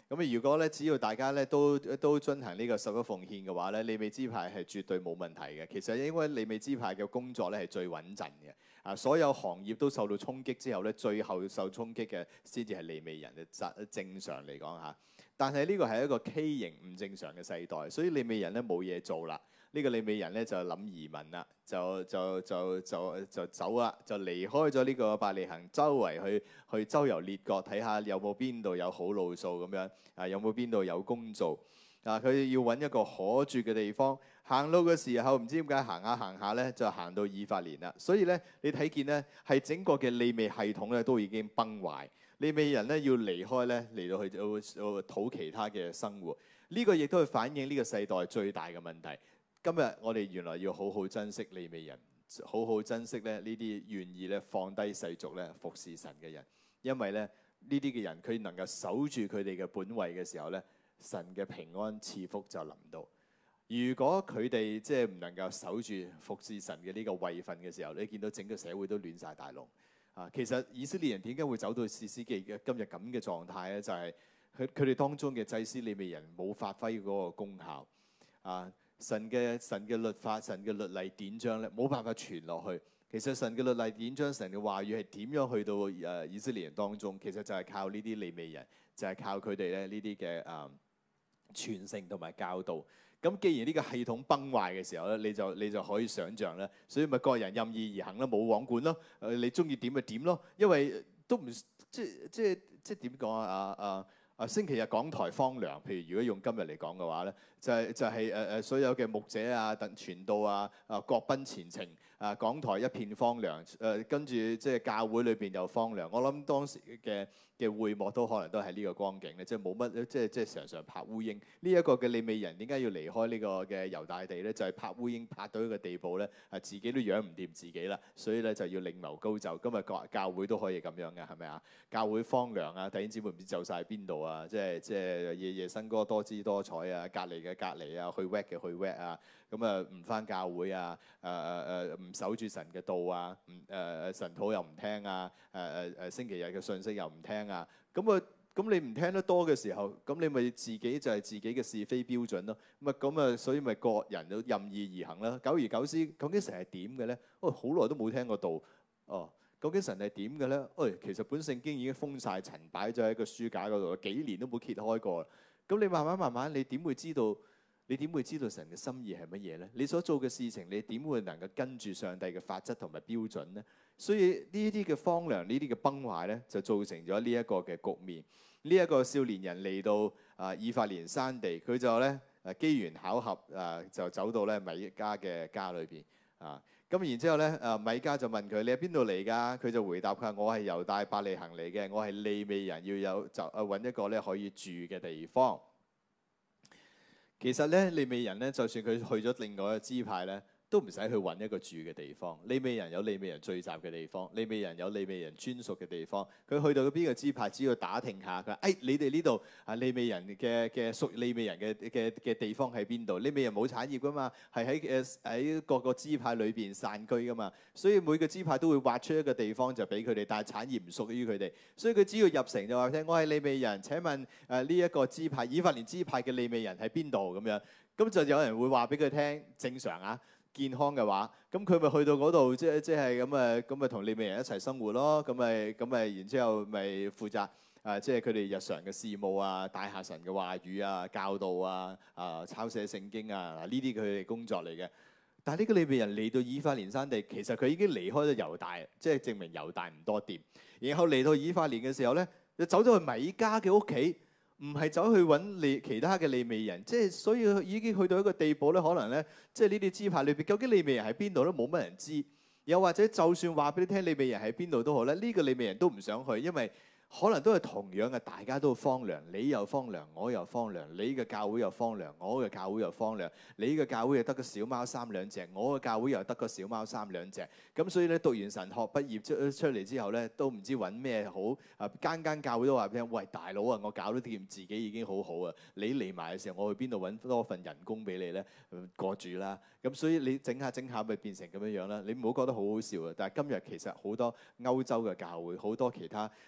咁啊，如果咧只要大家咧都都遵行呢個十一奉獻嘅話咧，利未支派係絕對冇問題嘅。其實因為利未支派嘅工作咧係最穩陣嘅。啊，所有行業都受到衝擊之後咧，最後受衝擊嘅先至係利未人嘅。正常嚟講嚇，但係呢個係一個畸形唔正常嘅世代，所以利未人咧冇嘢做啦。呢個利未人咧就諗移民啦，就就就就就走啦，就離開咗呢個伯利恆，周圍去去周遊列國，睇下有冇邊度有好路數咁樣，啊有冇邊度有工做，啊佢要揾一個可住嘅地方。行路嘅時候唔知點解行下行下咧，就行到以法蓮啦。所以咧你睇見咧係整個嘅利未系統咧都已經崩壞，利未人咧要離開咧嚟到去到討其他嘅生活。呢個亦都係反映呢個世代最大嘅問題。今日我哋原來要好好珍惜利未人，好好珍惜咧呢啲願意咧放低世俗咧服侍神嘅人，因為咧呢啲嘅人佢能夠守住佢哋嘅本位嘅時候咧，神嘅平安賜福就臨到。如果佢哋即係唔能夠守住服侍神嘅呢個位份嘅時候，你見到整個社會都亂晒大龍啊！其實以色列人點解會走到士師記嘅今日咁嘅狀態咧？就係佢佢哋當中嘅祭司利未人冇發揮嗰個功效啊！神嘅神嘅律法、神嘅律例典章咧，冇辦法傳落去。其實神嘅律例典章、神嘅話語係點樣去到誒以色列人當中？其實就係靠呢啲利未人，就係、是、靠佢哋咧呢啲嘅誒傳承同埋教導。咁既然呢個系統崩壞嘅時候咧，你就你就可以想像咧，所以咪個人任意而行咯，冇王管咯。誒，你中意點就點咯，因為都唔即即即點講啊啊啊！啊，星期日講台荒涼，譬如如果用今日嚟講嘅話咧，就係、是、就係誒誒所有嘅牧者啊、等傳道啊、啊各奔前程啊，講台一片荒涼。誒、呃，跟住即係教會裏邊又荒涼。我諗當時嘅嘅會幕都可能都係呢個光景咧，即係冇乜，即係即係常常拍烏蠅。呢、這、一個嘅利未人點解要離開呢個嘅猶大地咧？就係、是、拍烏蠅拍到一個地步咧，啊自己都養唔掂自己啦，所以咧就要另謀高就。今日教教會都可以咁樣嘅，係咪啊？教會荒涼啊，弟兄姊妹唔知走晒邊度啊！即係即係夜夜笙歌多姿多彩啊，隔離嘅隔離啊，去 work 嘅去 work 啊，咁啊唔返教會啊，誒誒誒唔守住神嘅道啊，唔誒誒神禱又唔聽啊，誒誒誒星期日嘅信息又唔聽啊，咁啊咁你唔聽得多嘅時候，咁你咪自己就係自己嘅是非標準咯，咁啊咁啊，所以咪各人都任意而行啦。久而久之，究竟神係點嘅咧？哦，好耐都冇聽過道，哦。究竟神係點嘅咧？誒、哎，其實本聖經已經封晒塵，擺咗喺個書架嗰度，幾年都冇揭開過。咁你慢慢慢慢，你點會知道？你點會知道神嘅心意係乜嘢咧？你所做嘅事情，你點會能夠跟住上帝嘅法則同埋標準咧？所以呢啲嘅荒涼，呢啲嘅崩壞咧，就造成咗呢一個嘅局面。呢、這、一個少年人嚟到啊以法蓮山地，佢就咧誒機緣巧合啊，就走到咧米迦嘅家裏邊啊。咁然之後咧，誒米迦就問佢：你喺邊度嚟㗎？佢就回答佢話：我係猶大伯利恆嚟嘅，我係利未人，要有就誒揾一個咧可以住嘅地方。其實咧，利未人咧，就算佢去咗另外一個支派咧，都唔使去揾一個住嘅地方。利未人有利未人聚集嘅地方，利未人有利未人專屬嘅地方。佢去到邊個支派，只要打聽下佢話：誒、哎，你哋呢度啊，利未人嘅嘅屬利未人嘅嘅嘅地方喺邊度？利未人冇產業噶嘛，係喺誒喺各個支派裏邊散居噶嘛。所以每個支派都會劃出一個地方就俾佢哋，但係產業唔屬於佢哋。所以佢只要入城就話聽：我係利未人，請問誒呢一個支派以法蓮支派嘅利未人喺邊度？咁樣咁就有人會話俾佢聽，正常啊。健康嘅話，咁佢咪去到嗰度，即係即係咁誒，咁咪同利未人一齊生活咯。咁咪咁咪，然之後咪負責啊，即係佢哋日常嘅事務啊，帶下神嘅話語啊，教導啊，啊抄寫聖經啊，嗱呢啲佢哋工作嚟嘅。但係呢個利未人嚟到以法蓮山地，其實佢已經離開咗猶大，即係證明猶大唔多掂。然後嚟到以法蓮嘅時候咧，就走咗去米迦嘅屋企。唔係走去揾利其他嘅利未人，即係所以已經去到一個地步咧，可能咧，即係呢啲支派裏邊，究竟利未人喺邊度都冇乜人知。又或者就算話俾你聽利未人喺邊度都好咧，呢個利未人都唔想去，因為可能都係同樣嘅，大家都荒涼，你又荒涼，我又荒涼，你嘅教會又荒涼，我嘅教會又荒涼，你嘅教會又得個小貓三兩隻，我嘅教會又得個小貓三兩隻。咁所以咧，讀完神學畢業出出嚟之後咧，都唔知揾咩好啊！間間教會都話俾你聽：喂，大佬啊，我搞得掂自己已經好好啊！你嚟埋嘅時候，我去邊度揾多份人工俾你咧？過住啦。咁所以你整下整下咪變成咁樣樣啦。你唔好覺得好好笑啊！但係今日其實好多歐洲嘅教會，好多其他外國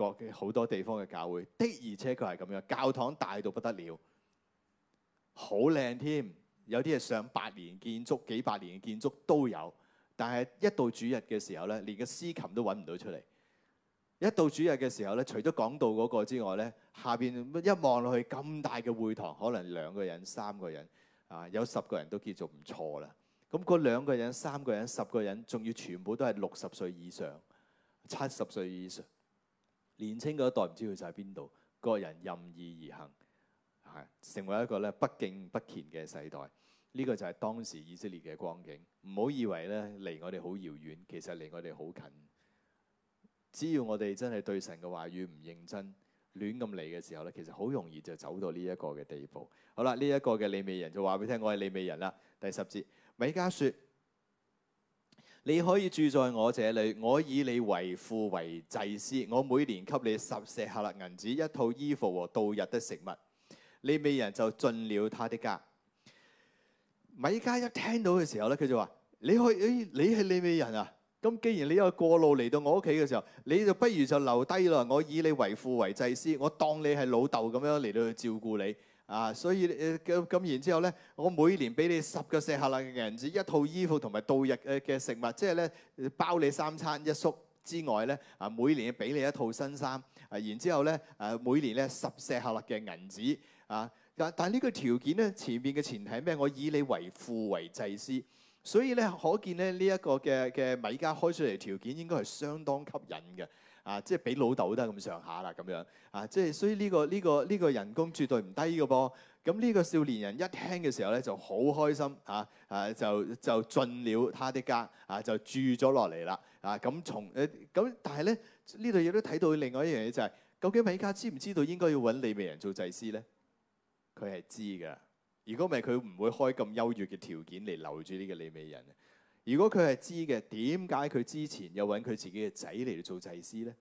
國嘅好多地方嘅教會，的而且確係咁樣，教堂大到不得了，好靚添，有啲係上百年建築、幾百年嘅建築都有。但係一到主日嘅時候咧，連個司琴都揾唔到出嚟。一到主日嘅時候咧，除咗講道嗰個之外咧，下邊一望落去咁大嘅會堂，可能兩個人、三個人啊，有十個人都叫做唔錯啦。咁嗰兩個人、三個人、十個人，仲要全部都係六十歲以上、七十歲以上，年青嗰一代唔知佢就喺邊度，個人任意而行，係成為一個咧不敬不虔嘅世代。呢個就係當時以色列嘅光景。唔好以為咧離我哋好遙遠，其實離我哋好近。只要我哋真係對神嘅話語唔認真，亂咁嚟嘅時候咧，其實好容易就走到呢一個嘅地步。好啦，呢、這、一個嘅利未人就話俾你聽，我係利未人啦。第十節，米迦說：你可以住在我這裏，我以你為父為祭司，我每年給你十舍客勒銀子，一套衣服和度日的食物。利未人就進了他的家。米迦一聽到嘅時候咧，佢就話：你可以，誒，你係利未人啊？咁既然你有過路嚟到我屋企嘅時候，你就不如就留低啦。我以你為父為祭司，我當你係老豆咁樣嚟到去照顧你啊。所以誒咁咁然之後咧，我每年俾你十個舍客勒嘅銀子，一套衣服同埋度日誒嘅食物，即係咧包你三餐一宿之外咧啊，每年俾你一套新衫啊。然之後咧誒每年咧十舍客勒嘅銀子啊。但但呢個條件咧，前面嘅前提係咩？我以你為父為祭司，所以咧可見咧呢一個嘅嘅米迦開出嚟條件應該係相當吸引嘅啊！即係俾老豆都係咁上下啦咁樣啊！即係所以呢個呢個呢個人工絕對唔低嘅噃。咁呢個少年人一聽嘅時候咧就好開心啊啊！就就進了他的家啊，就住咗落嚟啦啊！咁從誒咁，但係咧呢度亦都睇到另外一樣嘢就係，究竟米迦知唔知道應該要揾利未人做祭司咧？佢係知㗎，如果唔係佢唔會開咁優越嘅條件嚟留住呢個利未人。如果佢係知嘅，點解佢之前又揾佢自己嘅仔嚟做祭司咧？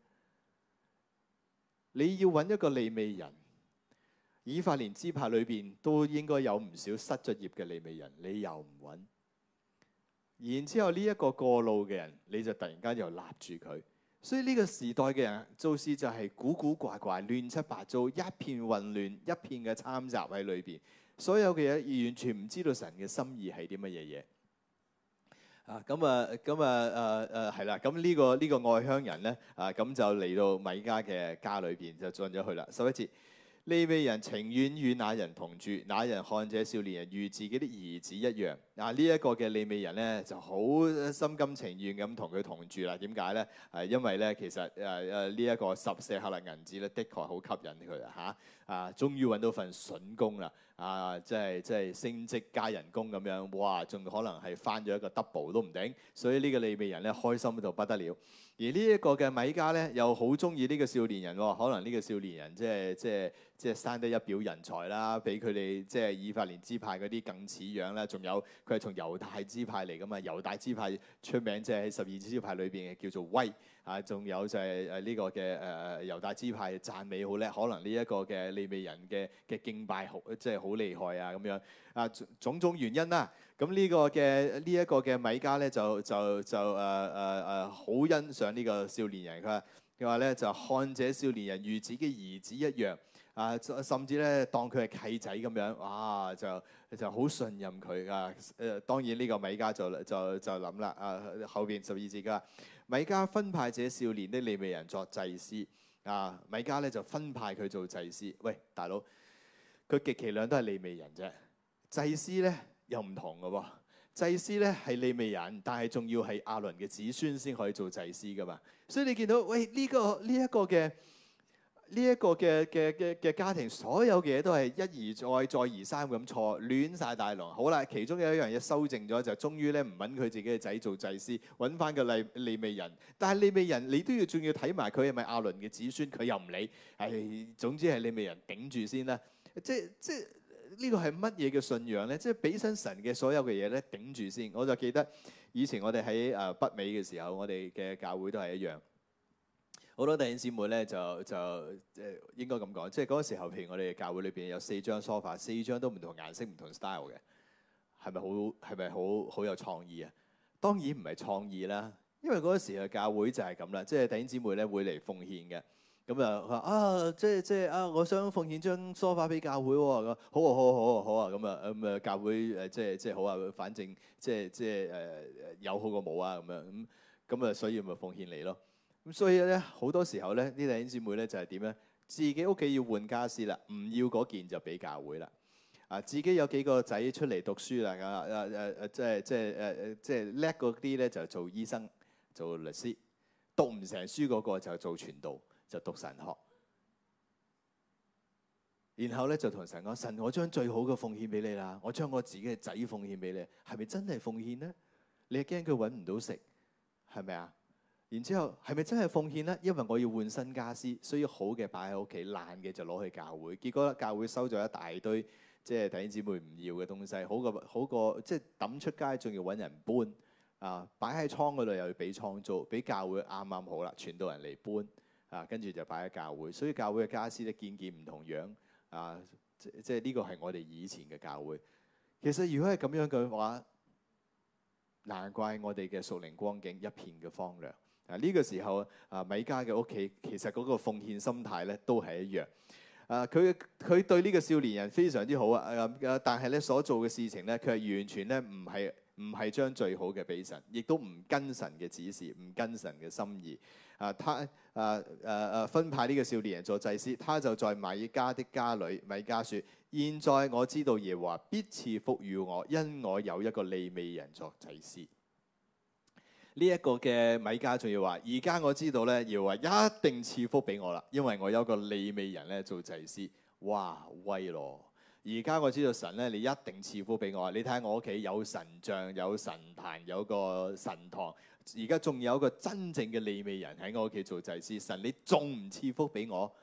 你要揾一個利未人，以法蓮支派裏邊都應該有唔少失咗業嘅利未人，你又唔揾，然之後呢一個過路嘅人，你就突然間又立住佢。所以呢個時代嘅人做事就係古古怪怪、亂七八糟，一片混亂，一片嘅參雜喺裏邊。所有嘅嘢完全唔知道神嘅心意係啲乜嘢嘢。啊，咁啊，咁啊，誒誒係啦。咁呢個呢個外鄉人咧，啊咁就嚟到米迦嘅家裏邊就進咗去啦。十一節。利未人情願與那人同住，那人看這少年人如自己的兒子一樣。啊，呢、這、一個嘅利未人咧就好心甘情願咁同佢同住啦。點解咧？係因為咧，其實誒誒呢一個十舍客勒銀子咧，的確好吸引佢啊！嚇啊，終於揾到份筍工啦！啊，即係即係升職加人工咁樣，哇！仲可能係翻咗一個 double 都唔定。所以呢個利未人咧開心到不得了。而呢一個嘅米迦咧，又好中意呢個少年人喎、哦。可能呢個少年人即係即係即係生得一表人才啦，比佢哋即係以法蓮支派嗰啲更似樣啦。仲有佢係從猶大支派嚟噶嘛，猶大支派出名即係喺十二支派裏邊嘅叫做威啊。仲有就係誒呢個嘅誒誒猶大支派讚美好叻，可能呢一個嘅利未人嘅嘅敬拜好即係好厲害啊咁樣啊，種種原因啦。咁呢個嘅呢一個嘅米迦咧就就就誒誒誒好欣賞呢個少年人。佢話佢話咧就看這少年人如自己兒子一樣啊，甚至咧當佢係契仔咁樣，哇就就好信任佢啊。誒當然呢個米迦就就就諗啦啊，後邊十二節㗎，米迦分派這少年的利未人作祭司啊。米迦咧就分派佢做祭司。喂，大佬，佢極其量都係利未人啫，祭司咧又唔同嘅喎。祭司咧係利未人，但係仲要係亞倫嘅子孫先可以做祭司噶嘛。所以你見到喂呢、這個呢一、這個嘅呢一個嘅嘅嘅嘅家庭，所有嘅嘢都係一而再再而三咁錯，亂晒大龍。好啦，其中有一樣嘢修正咗，就終於咧唔揾佢自己嘅仔做祭司，揾翻個利利未人。但係利未人你都要仲要睇埋佢係咪亞倫嘅子孫，佢又唔理。係總之係利未人頂住先啦。即即。呢個係乜嘢嘅信仰咧？即係俾身神嘅所有嘅嘢咧頂住先。我就記得以前我哋喺誒北美嘅時候，我哋嘅教會都係一樣。好多弟兄姊妹咧就就誒應該咁講，即係嗰個時候，譬如我哋嘅教會裏邊有四張 sofa， 四張都唔同顏色、唔同 style 嘅，係咪好係咪好好有創意啊？當然唔係創意啦，因為嗰個時嘅教會就係咁啦，即係弟兄姊妹咧會嚟奉獻嘅。 咁啊，佢話啊，即係即係啊，我想奉獻張梳化俾教會喎。好啊，好啊，好啊，好啊。咁啊，咁啊，教會誒即係即係好啊，反正即係即係誒有好過冇啊，咁樣咁咁啊，所以咪奉獻你咯。咁所以咧，好多時候咧，啲弟兄姊妹咧就係點咧？自己屋企要換家私啦，唔要嗰件就俾教會啦。啊，自己有幾個仔出嚟讀書啦，啊啊誒誒，即係即係誒誒，即係叻嗰啲咧就做醫生、做律師，讀唔成書嗰個就做傳道。就讀神學，然後咧就同神講：神，我將最好嘅奉獻俾你啦，我將我自己嘅仔奉獻俾你，係咪真係奉獻咧？你係驚佢揾唔到食，係咪啊？然之後係咪真係奉獻咧？因為我要換新家私，所以好嘅擺喺屋企，爛嘅就攞去教會。結果教會收咗一大堆，即係弟兄姊妹唔要嘅東西，好過好過即係抌出街，仲要揾人搬啊！擺喺倉嗰度又要俾倉租，俾教會啱啱好啦，傳道人嚟搬。啊，跟住就擺喺教會，所以教會嘅家私咧件件唔同樣啊！即即係呢個係我哋以前嘅教會。其實如果係咁樣嘅話，難怪我哋嘅屬靈光景一片嘅荒涼。啊，呢、這個時候啊，米迦嘅屋企其實嗰個奉獻心態咧都係一樣。啊，佢佢對呢個少年人非常之好啊！啊，但係咧所做嘅事情咧，佢係完全咧唔係唔係將最好嘅俾神，亦都唔跟神嘅指示，唔跟神嘅心意。啊，他啊誒誒分派呢個少年人做祭司，他就在米迦的家裏。米迦說：現在我知道耶和華必賜福與我，因我有一個利未人作祭司。呢、這、一個嘅米迦仲要話：而家我知道咧，耶和華一定賜福俾我啦，因為我有一個利未人咧做祭司。哇，威咯！而家我知道神咧，你一定賜福俾我。你睇下我屋企有神像、有神壇、有個神堂。而家仲有一個真正嘅利未人喺我屋企做祭司，神你仲唔賜福俾我？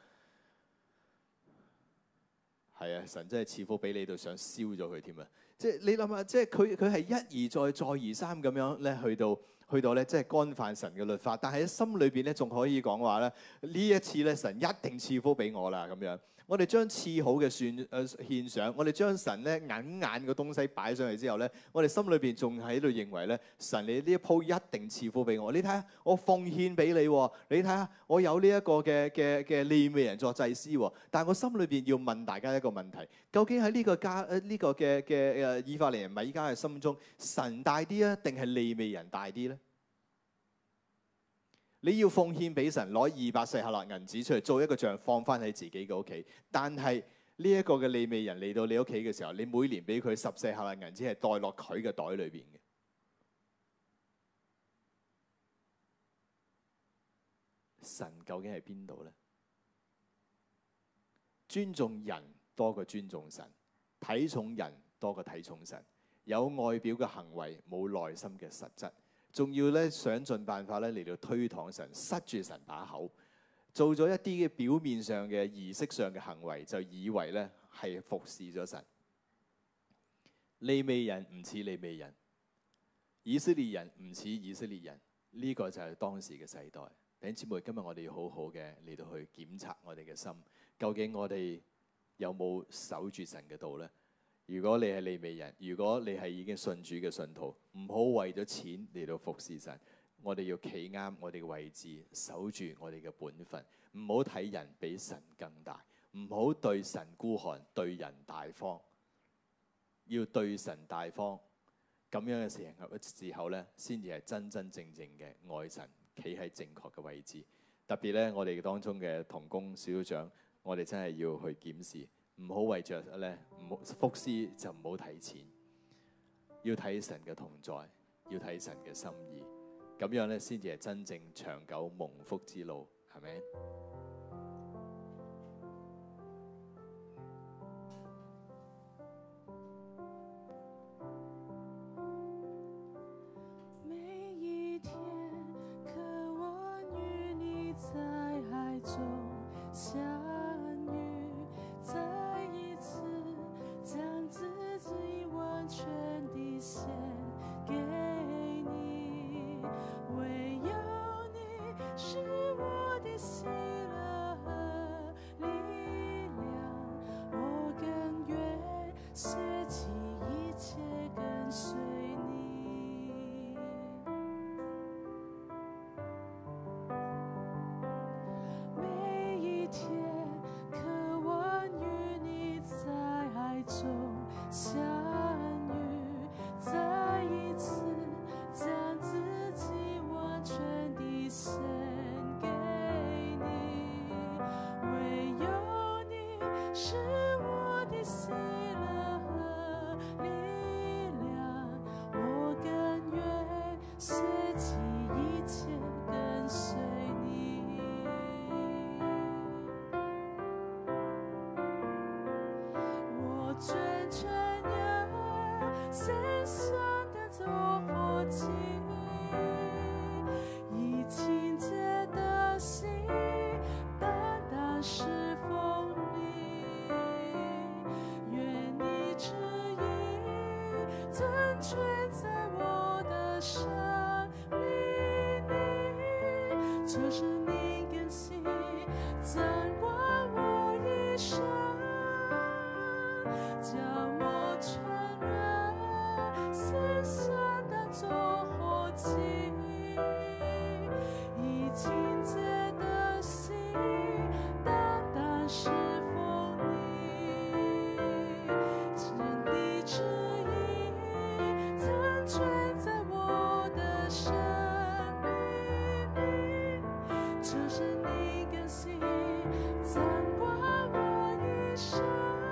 係啊，神真係賜福俾你到想燒咗佢添啊！即係你諗下，即係佢佢係一而再再而三咁樣咧，去到去到咧，即係干犯神嘅律法，但係喺心裏邊咧仲可以講話咧，呢一次咧神一定賜福俾我啦咁樣。我哋將次好嘅算誒獻上，我哋將神咧眼眼嘅東西擺上去之後咧，我哋心裏邊仲喺度認為咧，神你呢一鋪一定賜福俾我。你睇下，我奉獻俾你，你睇下我有呢一個嘅嘅嘅利未人作祭司，但係我心裏邊要問大家一個問題：究竟喺呢個家誒呢個嘅嘅誒以法蓮人米迦嘅心中，神大啲啊，定係利未人大啲咧？你要奉獻俾神，攞二百舍客勒銀紙出嚟做一個像，放翻喺自己嘅屋企。但係呢一個嘅利未人嚟到你屋企嘅時候，你每年俾佢十舍客勒銀紙係袋落佢嘅袋裏邊嘅。神究竟係邊度咧？尊重人多過尊重神，睇重人多過睇重神，有外表嘅行為，冇內心嘅實質。仲要咧想盡辦法咧嚟到推搪神，塞住神把口，做咗一啲嘅表面上嘅儀式上嘅行為，就以為咧係服侍咗神。利未人唔似利未人，以色列人唔似以色列人，呢、這個就係當時嘅世代。弟兄姊妹，今日我哋要好好嘅嚟到去檢查我哋嘅心，究竟我哋有冇守住神嘅道咧？如果你係利未人，如果你係已經信主嘅信徒，唔好為咗錢嚟到服侍神。我哋要企啱我哋嘅位置，守住我哋嘅本分，唔好睇人比神更大，唔好對神孤寒，對人大方。要對神大方，咁樣嘅時候時候咧，先至係真真正正嘅愛神，企喺正確嘅位置。特別咧，我哋當中嘅同工小組長，我哋真係要去檢視。唔好為着咧，唔好服侍就唔好睇錢，要睇神嘅同在，要睇神嘅心意，咁樣咧先至係真正長久蒙福之路，係咪？ 每一天渴望與你在愛中相遇，再一次將自己完全地獻給你，唯有你是我的喜樂。 全全然献上的做活祭，以清洁的心单单侍奉你，愿你旨意成全在我的生命里，就是你更新掌管我一生，将我全然献上当作活祭，以清洁的心单单侍奉你，是你旨意成全在我的生命里，就是你更新掌管我一生。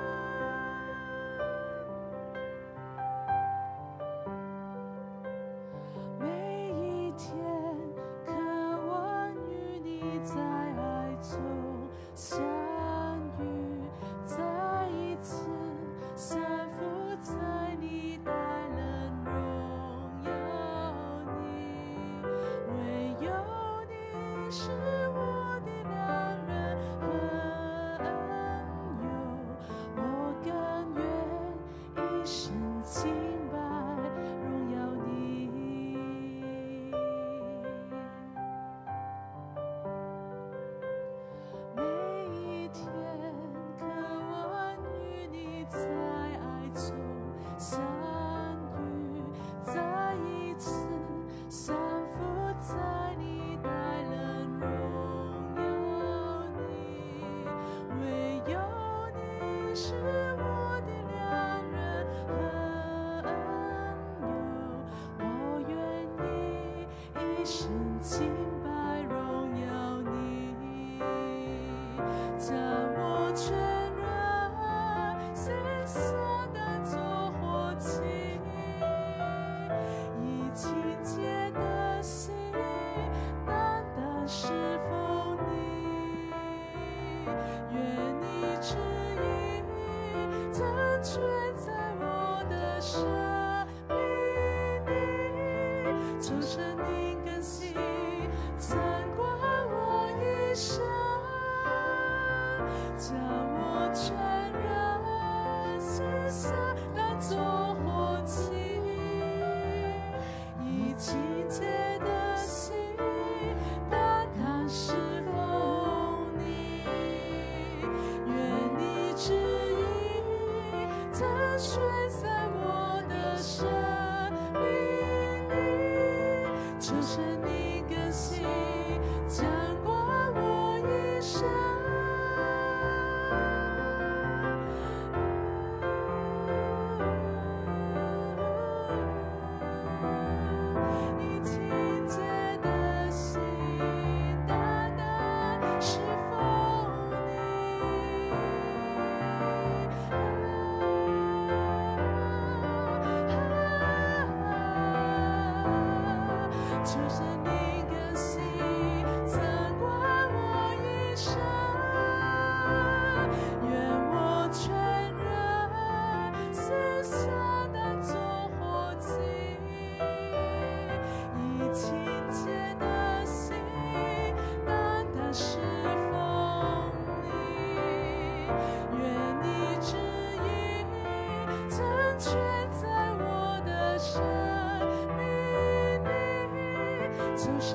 每一天渴望与你在爱中相遇，再一次降服在你带人荣耀你，唯有你是我的良人和恩友，我甘愿一生敬拜荣耀你。每一天渴望与你在爱中相遇，再一次降服在你带人荣耀你，唯有你是我的良人和恩友，我愿意一生敬拜荣耀你，将我全然献上当作活祭，以清洁的心单单侍奉你，愿你旨意成全在我的生命里，就是你更新掌管我一生，将我全然献上当作活祭，以清洁的心单单侍奉你，愿你旨意成全在我的生命里，就是你更新掌管我一生。以清洁的心单单侍奉你，就是你更新掌管我一生，愿我全然献上当作活祭，以清洁的心单单侍奉你，愿你旨意成全在我的生命里，就是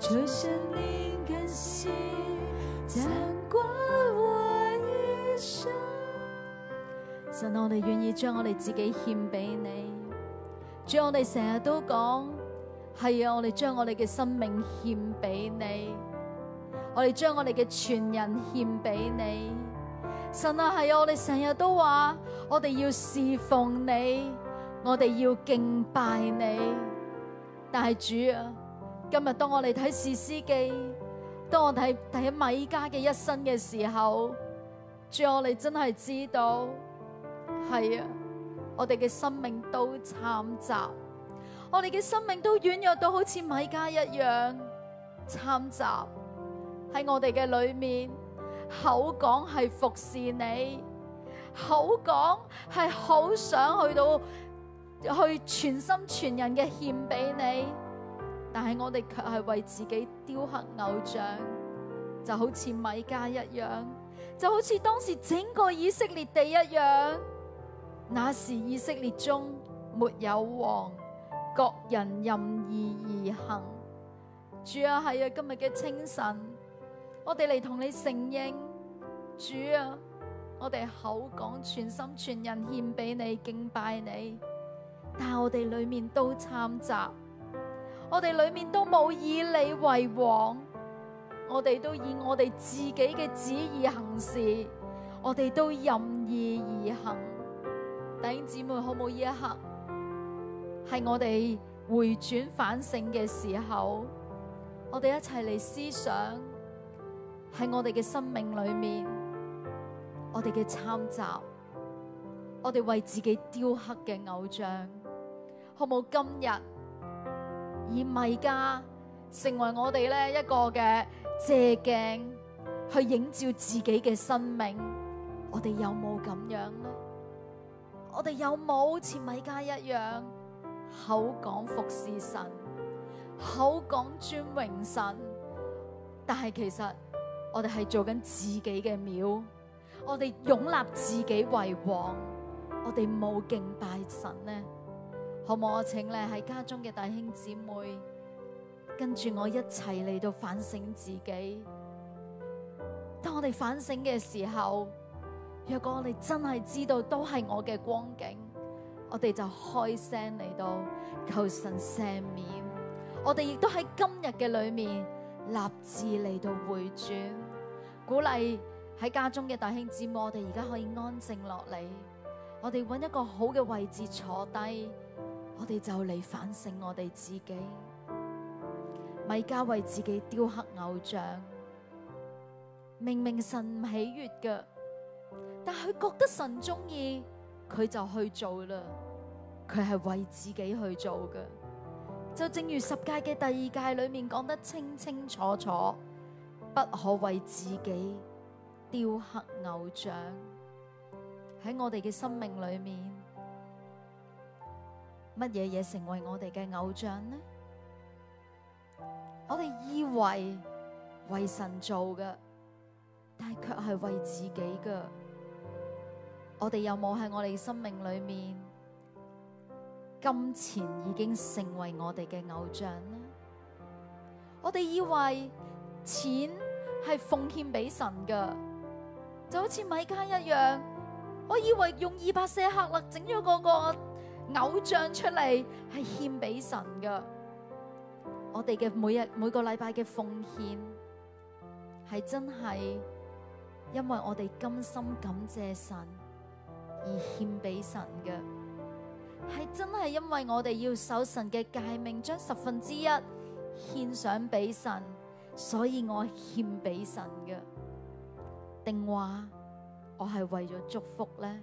求神靈更新，掌管我一生。 神，我哋願意將我哋自己獻俾你。主，我哋成日都講，係啊，我哋將我哋嘅生命獻俾你，我哋將我哋嘅全人獻俾你。神啊，係啊，我哋成日都話，我哋要侍奉你，我哋要敬拜你。但係主啊，今日當我哋睇士師記，當我睇睇米迦嘅一生嘅時候，主，我哋真係知道，係啊，我哋嘅生命都摻雜，我哋嘅生命都軟弱到好似米迦一樣摻雜喺我哋嘅裏面。口講係服侍你，口講係好想去到去全心全人嘅獻俾你，但係我哋卻係為自己雕刻偶像，就好似米迦一樣，就好似當時整個以色列地一樣。那時以色列中沒有王，各人任意而行。主啊，係啊，今日嘅清晨，我哋嚟同你承認，主啊，我哋口講全心全人獻俾你敬拜你，但係我哋裏面都摻雜，我哋裏面都冇以你為王，我哋都以我哋自己嘅旨意行事，我哋都任意而行。弟兄姊妹，好冇？呢一刻係我哋回轉反省嘅時候，我哋一齊嚟思想喺我哋嘅生命裏面，我哋嘅摻雜，我哋為自己雕刻嘅偶像，好冇？今日以米迦成為我哋咧一個嘅借鏡，去映照自己嘅生命，我哋有冇咁樣呢？我哋有冇似米迦一樣，口講服侍神，口講尊榮神，但係其實我哋係做緊自己嘅廟，我哋擁立自己為王，我哋冇敬拜神呢？好冇？我請你喺家中嘅弟兄姊妹，跟住我一齊嚟到反省自己。當我哋反省嘅時候，若果我哋真係知道都係我嘅光景，我哋就開聲嚟到求神赦免。我哋亦都喺今日嘅裏面立志嚟到回轉，鼓勵喺家中嘅弟兄姊妹，我哋而家可以安靜落嚟，我哋揾一個好嘅位置坐低，我哋就嚟反省我哋自己。米迦為自己雕刻偶像，明明神唔喜悅嘅，但佢覺得神中意，佢就去做啦。佢係為自己去做嘅，就正如十誡嘅第二誡裏面講得清清楚楚，不可為自己雕刻偶像。喺我哋嘅生命裏面，乜嘢嘢成為我哋嘅偶像呢？我哋以為為神做嘅，但係卻係為自己嘅。我哋有冇喺我哋生命裏面，金錢已經成為我哋嘅偶像呢？我哋以為錢係奉獻俾神嘅，就好似米迦一樣。我以為用二百舍客勒整咗嗰個偶像出嚟，係獻俾神嘅。我哋嘅每日每個禮拜嘅奉獻，係真係因為我哋甘心感謝神而獻俾神嘅，係真係因為我哋要守神嘅誡命，將十分之一獻上俾神，所以我獻俾神嘅，定話我係為咗祝福呢？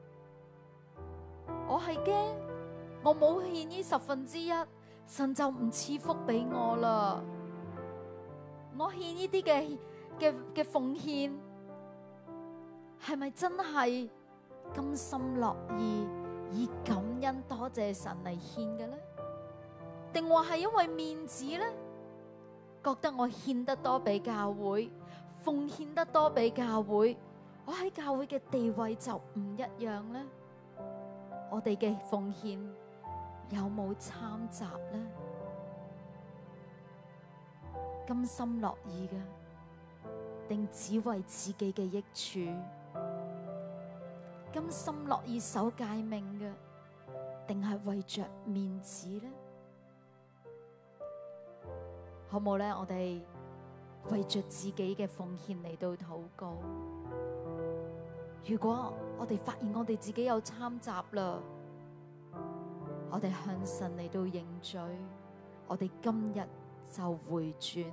我係驚我冇獻呢十分之一，神就唔賜福俾我啦。我獻呢啲嘅嘅嘅奉獻，係咪真係甘心樂意以感恩多謝神嚟獻嘅呢？定話係因為面子呢？覺得我獻得多俾教會，奉獻得多俾教會，我喺教會嘅地位就唔一樣呢？我哋嘅奉獻有冇摻雜呢？ 甘心樂意嘅，定只為自己嘅益處？甘心樂意守誡命嘅，定係為着面子呢？好冇呢？我哋為着自己嘅奉獻嚟到禱告。如果我哋發現我哋自己有摻雜啦，我哋向神嚟到認罪，我哋今日就回轉。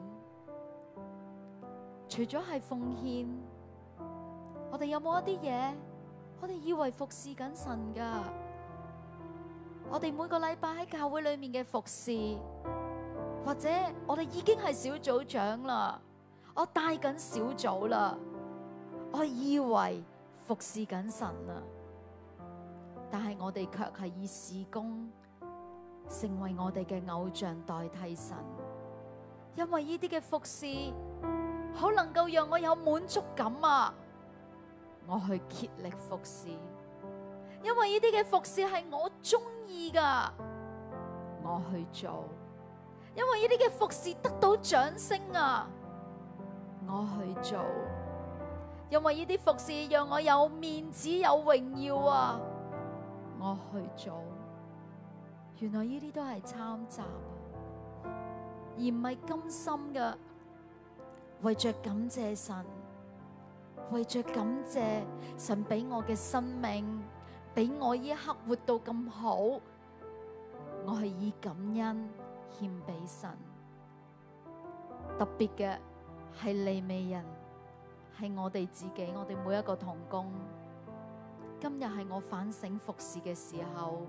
除咗係奉獻，我哋有冇一啲嘢，我哋以為服侍緊神噶？我哋每個禮拜喺教會裏面嘅服侍，或者我哋已經係小組長啦，我帶緊小組啦，我以為服侍緊神啦，但係我哋卻係以事工成為我哋嘅偶像代替神，因為呢啲嘅服侍好能夠讓我有滿足感啊！我去竭力服侍，因為呢啲嘅服侍係我中意噶，我去做，因為呢啲嘅服侍得到掌聲啊，我去做。因為呢啲服侍讓我有面子有榮耀啊，我去做。原來呢啲都係摻雜，而唔係甘心嘅。為着感謝神，為着感謝神俾我嘅生命，俾我呢一刻活到咁好，我係以感恩獻俾神。特別嘅係利未人。係我哋自己，我哋每一個同工。今日係我反省服侍嘅時候，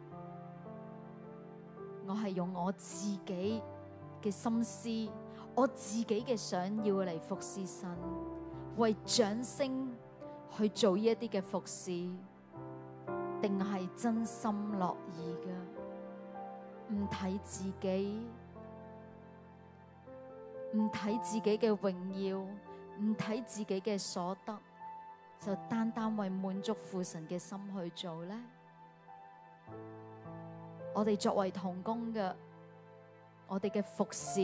我係用我自己嘅心思，我自己嘅想要嚟服侍神，為掌聲去做呢一啲嘅服侍，定係真心樂意嘅？唔睇自己，唔睇自己嘅榮耀。唔睇自己嘅所得，就單單為滿足父神嘅心去做呢？我哋作為同工嘅，我哋嘅服侍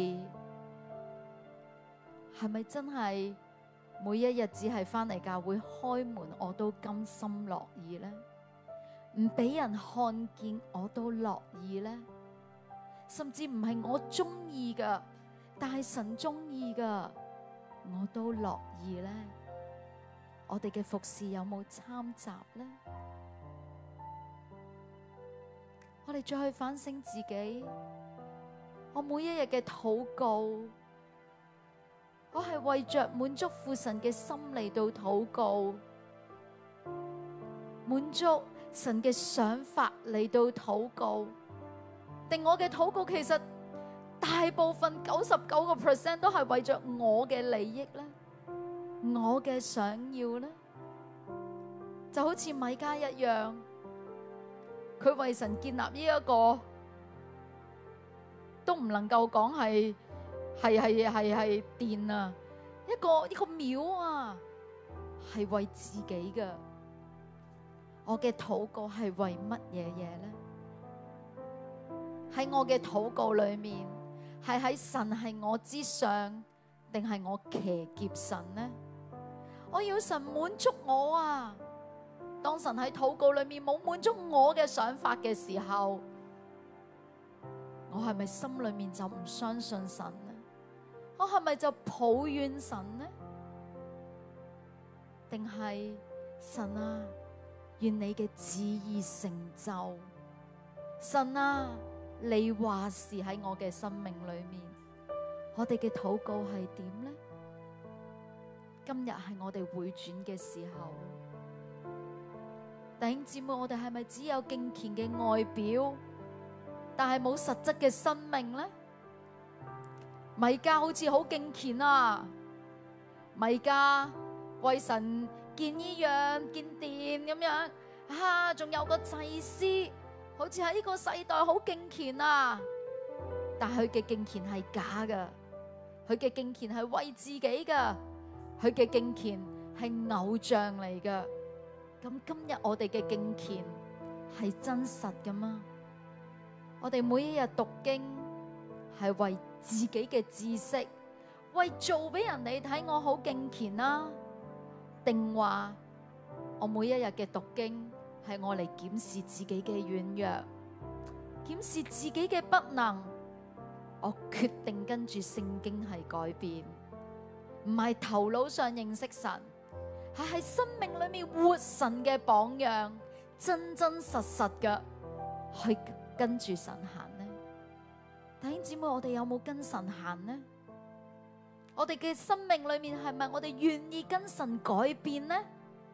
係咪真係每一日只係返嚟教會開門我都甘心樂意呢？唔俾人看見我都樂意呢？甚至唔係我中意㗎，但係神中意㗎，我都樂意呢？我哋嘅服侍有冇摻雜呢？我哋再去反省自己，我每一日嘅禱告，我係為着滿足父神嘅心嚟到禱告，滿足神嘅想法嚟到禱告，定我嘅禱告其實大部分九十九個 percent 都係為着我嘅利益咧，我嘅想要咧，就好似米迦一樣，佢為神建立呢一個都唔能夠講係係係係係殿啊，一個一個廟啊，係為自己嘅。我嘅禱告係為乜嘢嘢咧？喺我嘅禱告裏面，係喺神係我之上，定係我騎劫神呢？我要神滿足我啊！當神喺禱告裏面冇滿足我嘅想法嘅時候，我係咪心裏面就唔相信神呢？我係咪就抱怨神呢？定係神啊，願你嘅旨意成就。神啊，你話事喺我嘅生命裏面，我哋嘅禱告係點呢？今日係我哋回轉嘅時候，弟兄姊妹，我哋係咪只有敬虔嘅外表，但係冇實質嘅生命呢？米迦好似好敬虔啊，米迦為神建衣樣建殿咁樣，啊，仲有個祭司，好似喺呢個世代好敬虔啊，但係佢嘅敬虔係假㗎，佢嘅敬虔係為自己㗎，佢嘅敬虔係偶像嚟㗎。咁今日我哋嘅敬虔係真實㗎嗎？我哋每一日讀經係為自己嘅知識， 為做俾人哋睇我好敬虔啦，定話我每一日嘅讀經係我嚟檢視自己嘅軟弱，檢視自己嘅不能，我決定跟住聖經係改變，唔係頭腦上認識神，係喺生命裏面活神嘅榜樣，真真實實嘅去跟住神行呢？弟兄姊妹，我哋有冇跟神行呢？我哋嘅生命裏面係咪我哋願意跟神改變呢？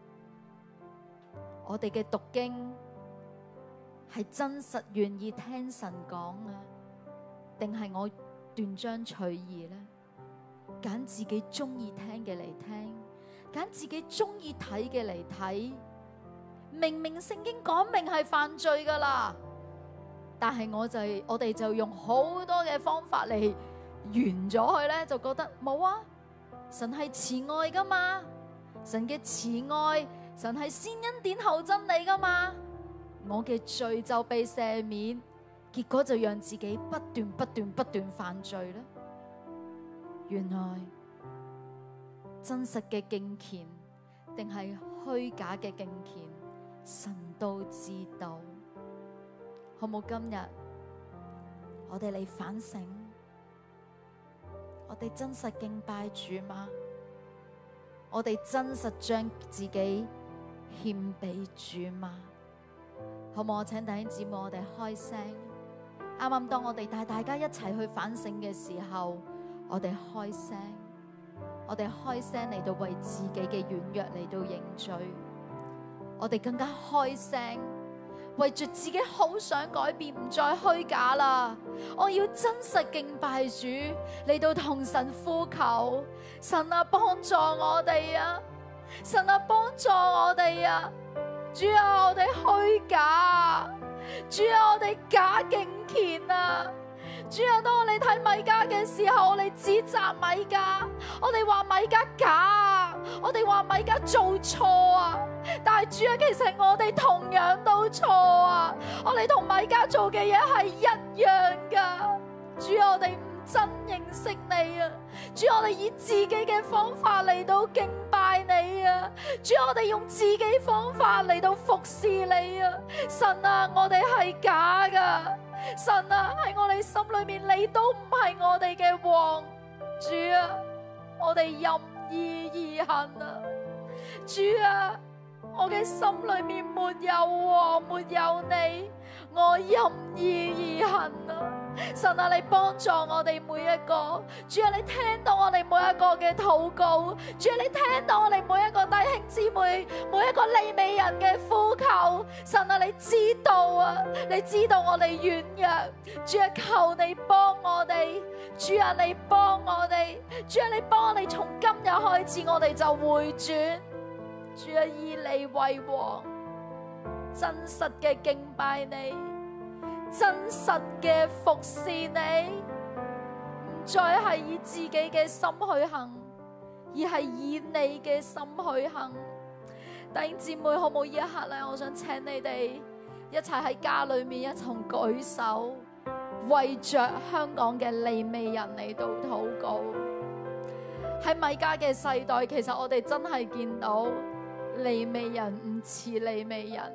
我哋嘅讀經係真實願意聽神講啊，定係我斷章取義呢？揀自己中意聽嘅嚟聽，揀自己中意睇嘅嚟睇。明明聖經講明係犯罪噶啦，但係我就我哋就用好多嘅方法嚟完咗佢咧，就覺得冇啊！神係慈愛噶嘛，神嘅慈愛，神係先恩典後真理噶嘛，我嘅罪就被赦免，結果就讓自己不斷不斷不斷犯罪咧。原來真實嘅敬虔定係虛假嘅敬虔，神都知道。好冇？今日我哋嚟反省，我哋真實敬拜主嗎？我哋真實將自己獻俾主嗎？好冇？我請弟兄姊妹，我哋開聲。啱啱當我哋帶大家一齊去反省嘅時候，我哋開聲，我哋開聲嚟到為自己嘅軟弱嚟到認罪。我哋更加開聲，為住自己好想改變，唔再虛假啦。我要真實敬拜主，嚟到同神呼求，神啊幫助我哋啊！神啊幫助我哋啊！主啊，我哋虛假，主啊，我哋假敬虔啊！主啊，當我哋睇米迦嘅時候，我哋指責米迦，我哋話米迦假，我哋話米迦做錯啊！但係主啊，其實我哋同樣都錯啊！我哋同米迦做嘅嘢係一樣噶。主啊，我哋唔真認識你啊！主啊，我哋以自己嘅方法嚟到敬拜你啊！主啊，我哋用自己方法嚟到服侍你啊！神啊，我哋係假噶。神啊，喺我哋心裏面，你都唔係我哋嘅王。主啊，我哋任意而行啊！主啊，我嘅心裏面沒有王，沒有你，我任意而行啊！神啊，你幫助我哋每一個。主啊，你聽到我哋每一個嘅禱告。主啊，你聽到我哋每一個弟兄姊妹，每一個利未人嘅呼求。神啊，你知道啊，你知道我哋軟弱。主啊，求你幫我哋。主啊，你幫我哋。主啊，你幫我哋，從今日開始我哋就回轉。主啊，以你為王，真實嘅敬拜你，真實嘅服侍你，唔再係以自己嘅心去行，而係以你嘅心去行。弟兄姊妹，好唔好？呢一刻咧，我想請你哋一齊喺家裏面一同舉手，為着香港嘅利未人嚟到禱告。喺米迦嘅世代，其實我哋真係見到利未人唔似利未人，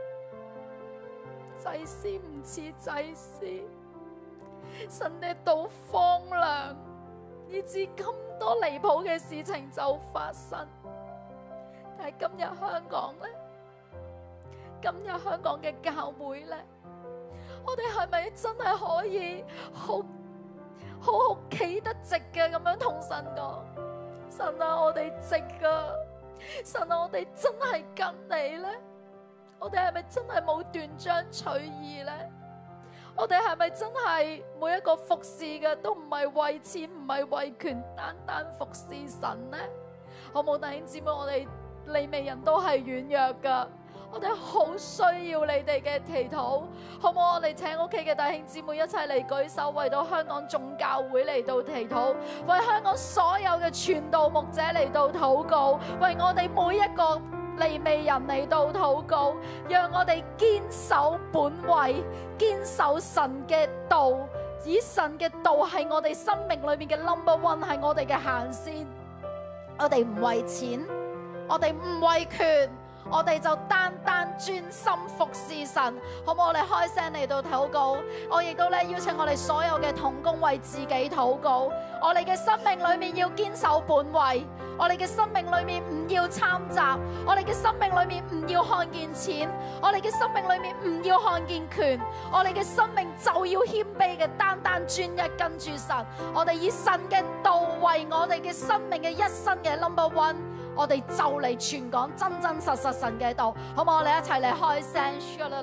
祭司唔似祭司，神嘅道荒涼，以致咁多離譜嘅事情就發生。但係今日香港咧，今日香港嘅教會咧，我哋係咪真係可以好好好企得直嘅咁樣同神講？神啊，我哋直噶，神啊，我哋真係跟你咧。我哋係咪真係冇斷章取義呢？我哋係咪真係每一個服侍嘅都唔係為錢，唔係為權，單單服侍神呢？好冇？弟兄姊妹，我哋利未人都係軟弱噶，我哋好需要你哋嘅祈禱，好冇？我哋請屋企嘅弟兄姊妹一齊嚟舉手，為到香港眾教會嚟到祈禱，為香港所有嘅傳道牧者嚟到禱告，為我哋每一個利未人嚟到禱告，讓我哋堅守本位，堅守神嘅道， 以神嘅道係我哋生命裏面嘅 number one， 係我哋嘅行先。我哋唔為錢，我哋唔為權，我哋就單單專心服侍神，好唔好？我哋開聲嚟到禱告，我亦都咧邀請我哋所有嘅同工為自己禱告。我哋嘅生命裏面要堅守本位，我哋嘅生命裏面唔要參雜，我哋嘅生命裏面唔要看見錢，我哋嘅生命裏面唔要看見權，我哋嘅生命就要謙卑嘅單單專一跟住神。我哋以神嘅道為我哋嘅生命嘅一生嘅 number one。我哋就嚟傳講真真實實神嘅道，好唔好？我哋一齊嚟開聲。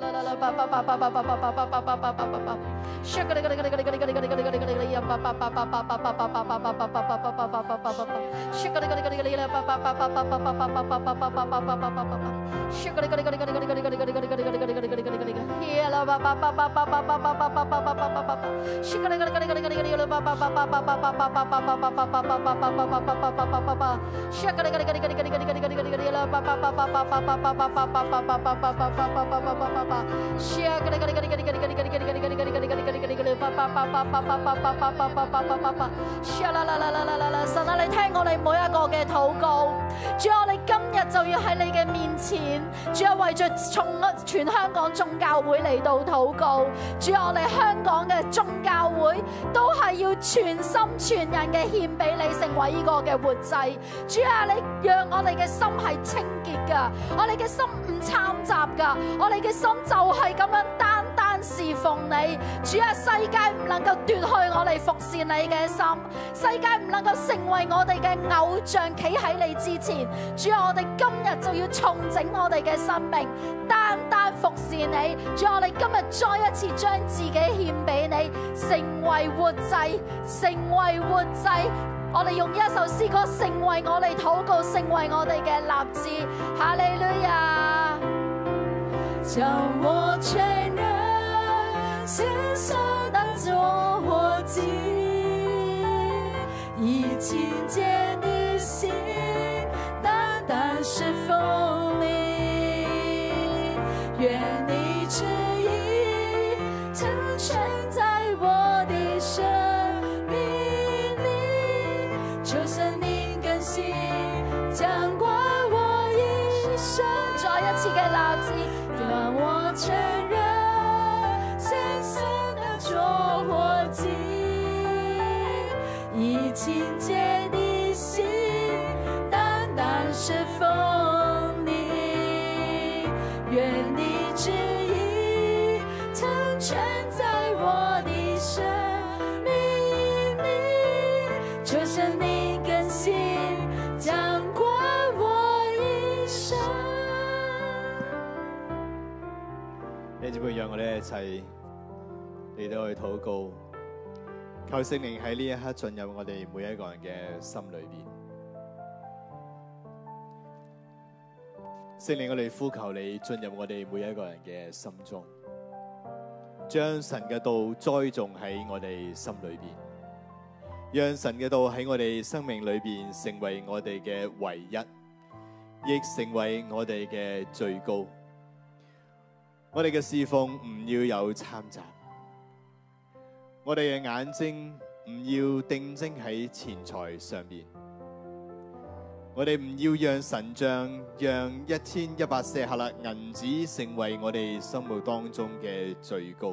神啊，你聽我哋每一個嘅禱告，主啊，我哋今日就要喺你嘅面前，主啊，為着從全香港眾教會嚟到禱告，主啊，我哋香港嘅眾教會都係要全心全人嘅獻俾你，成為呢個嘅活祭。主啊，你讓我哋嘅心係清潔噶，我哋嘅心唔參雜噶，我哋嘅心就係咁樣單單侍奉你。主啊，世界唔能夠奪去我哋服侍你嘅心，世界唔能夠成為我哋嘅偶像企喺你之前。主啊，我哋今日就要重整我哋嘅生命，單單服侍你。主啊，我哋今日再一次將自己獻俾你，成為活祭，成為活祭。我哋用一首詩歌成為我哋禱告，成為我哋嘅立志。哈利路亞！ 將我全人獻上當作活祭，以清潔的心單單侍奉你，願你旨意成全在我的生命裏，求聖靈更新掌管我一生。 再一次嘅立志， 讓我全人獻上當作活祭，以清潔的心單單侍奉你，願你旨意成全在我的生命裏，求聖靈更新掌管我一生。 弟兄姊妹，讓我哋一齊嚟到去禱告，求聖靈喺呢一刻進入我哋每一個人嘅心裏邊。聖靈，我哋呼求你進入我哋每一個人嘅心中，將神嘅道栽種喺我哋心裏邊，讓神嘅道喺我哋生命裏邊成為我哋嘅唯一，亦成為我哋嘅最高。我哋嘅侍奉唔要有參雜，我哋嘅眼睛唔要定睛喺錢財上邊，我哋唔要讓神像，讓一千一百舍客勒銀子成為我哋心目當中嘅最高。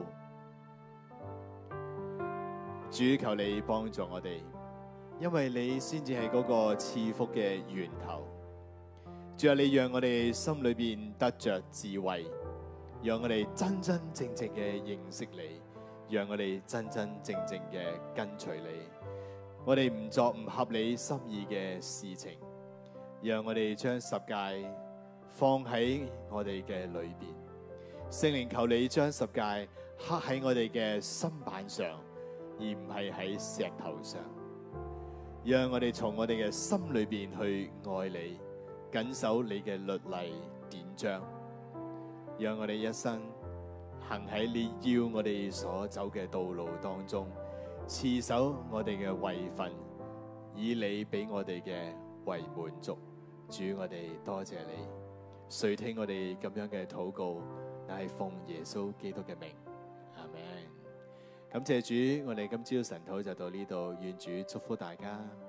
主，求你幫助我哋，因為你先至係嗰個賜福嘅源頭。主啊，你讓我哋心裏邊得着智慧，讓我哋真真正正嘅認識你，讓我哋真真正正嘅跟隨你。我哋唔作唔合你心意嘅事情，讓我哋將十誡放喺我哋嘅裏邊。聖靈，求你將十誡刻喺我哋嘅心板上，而唔係喺石頭上。讓我哋從我哋嘅心裏邊去愛你，謹守你嘅律例典章。讓我哋一生行喺你要我哋所走嘅道路當中，持守我哋嘅位份，以你俾我哋嘅為滿足。主，我哋多謝你，垂聽我哋咁樣嘅禱告，乃係奉耶穌基督嘅名，阿們。 感謝主，我哋今朝晨禱就到呢度，願主祝福大家。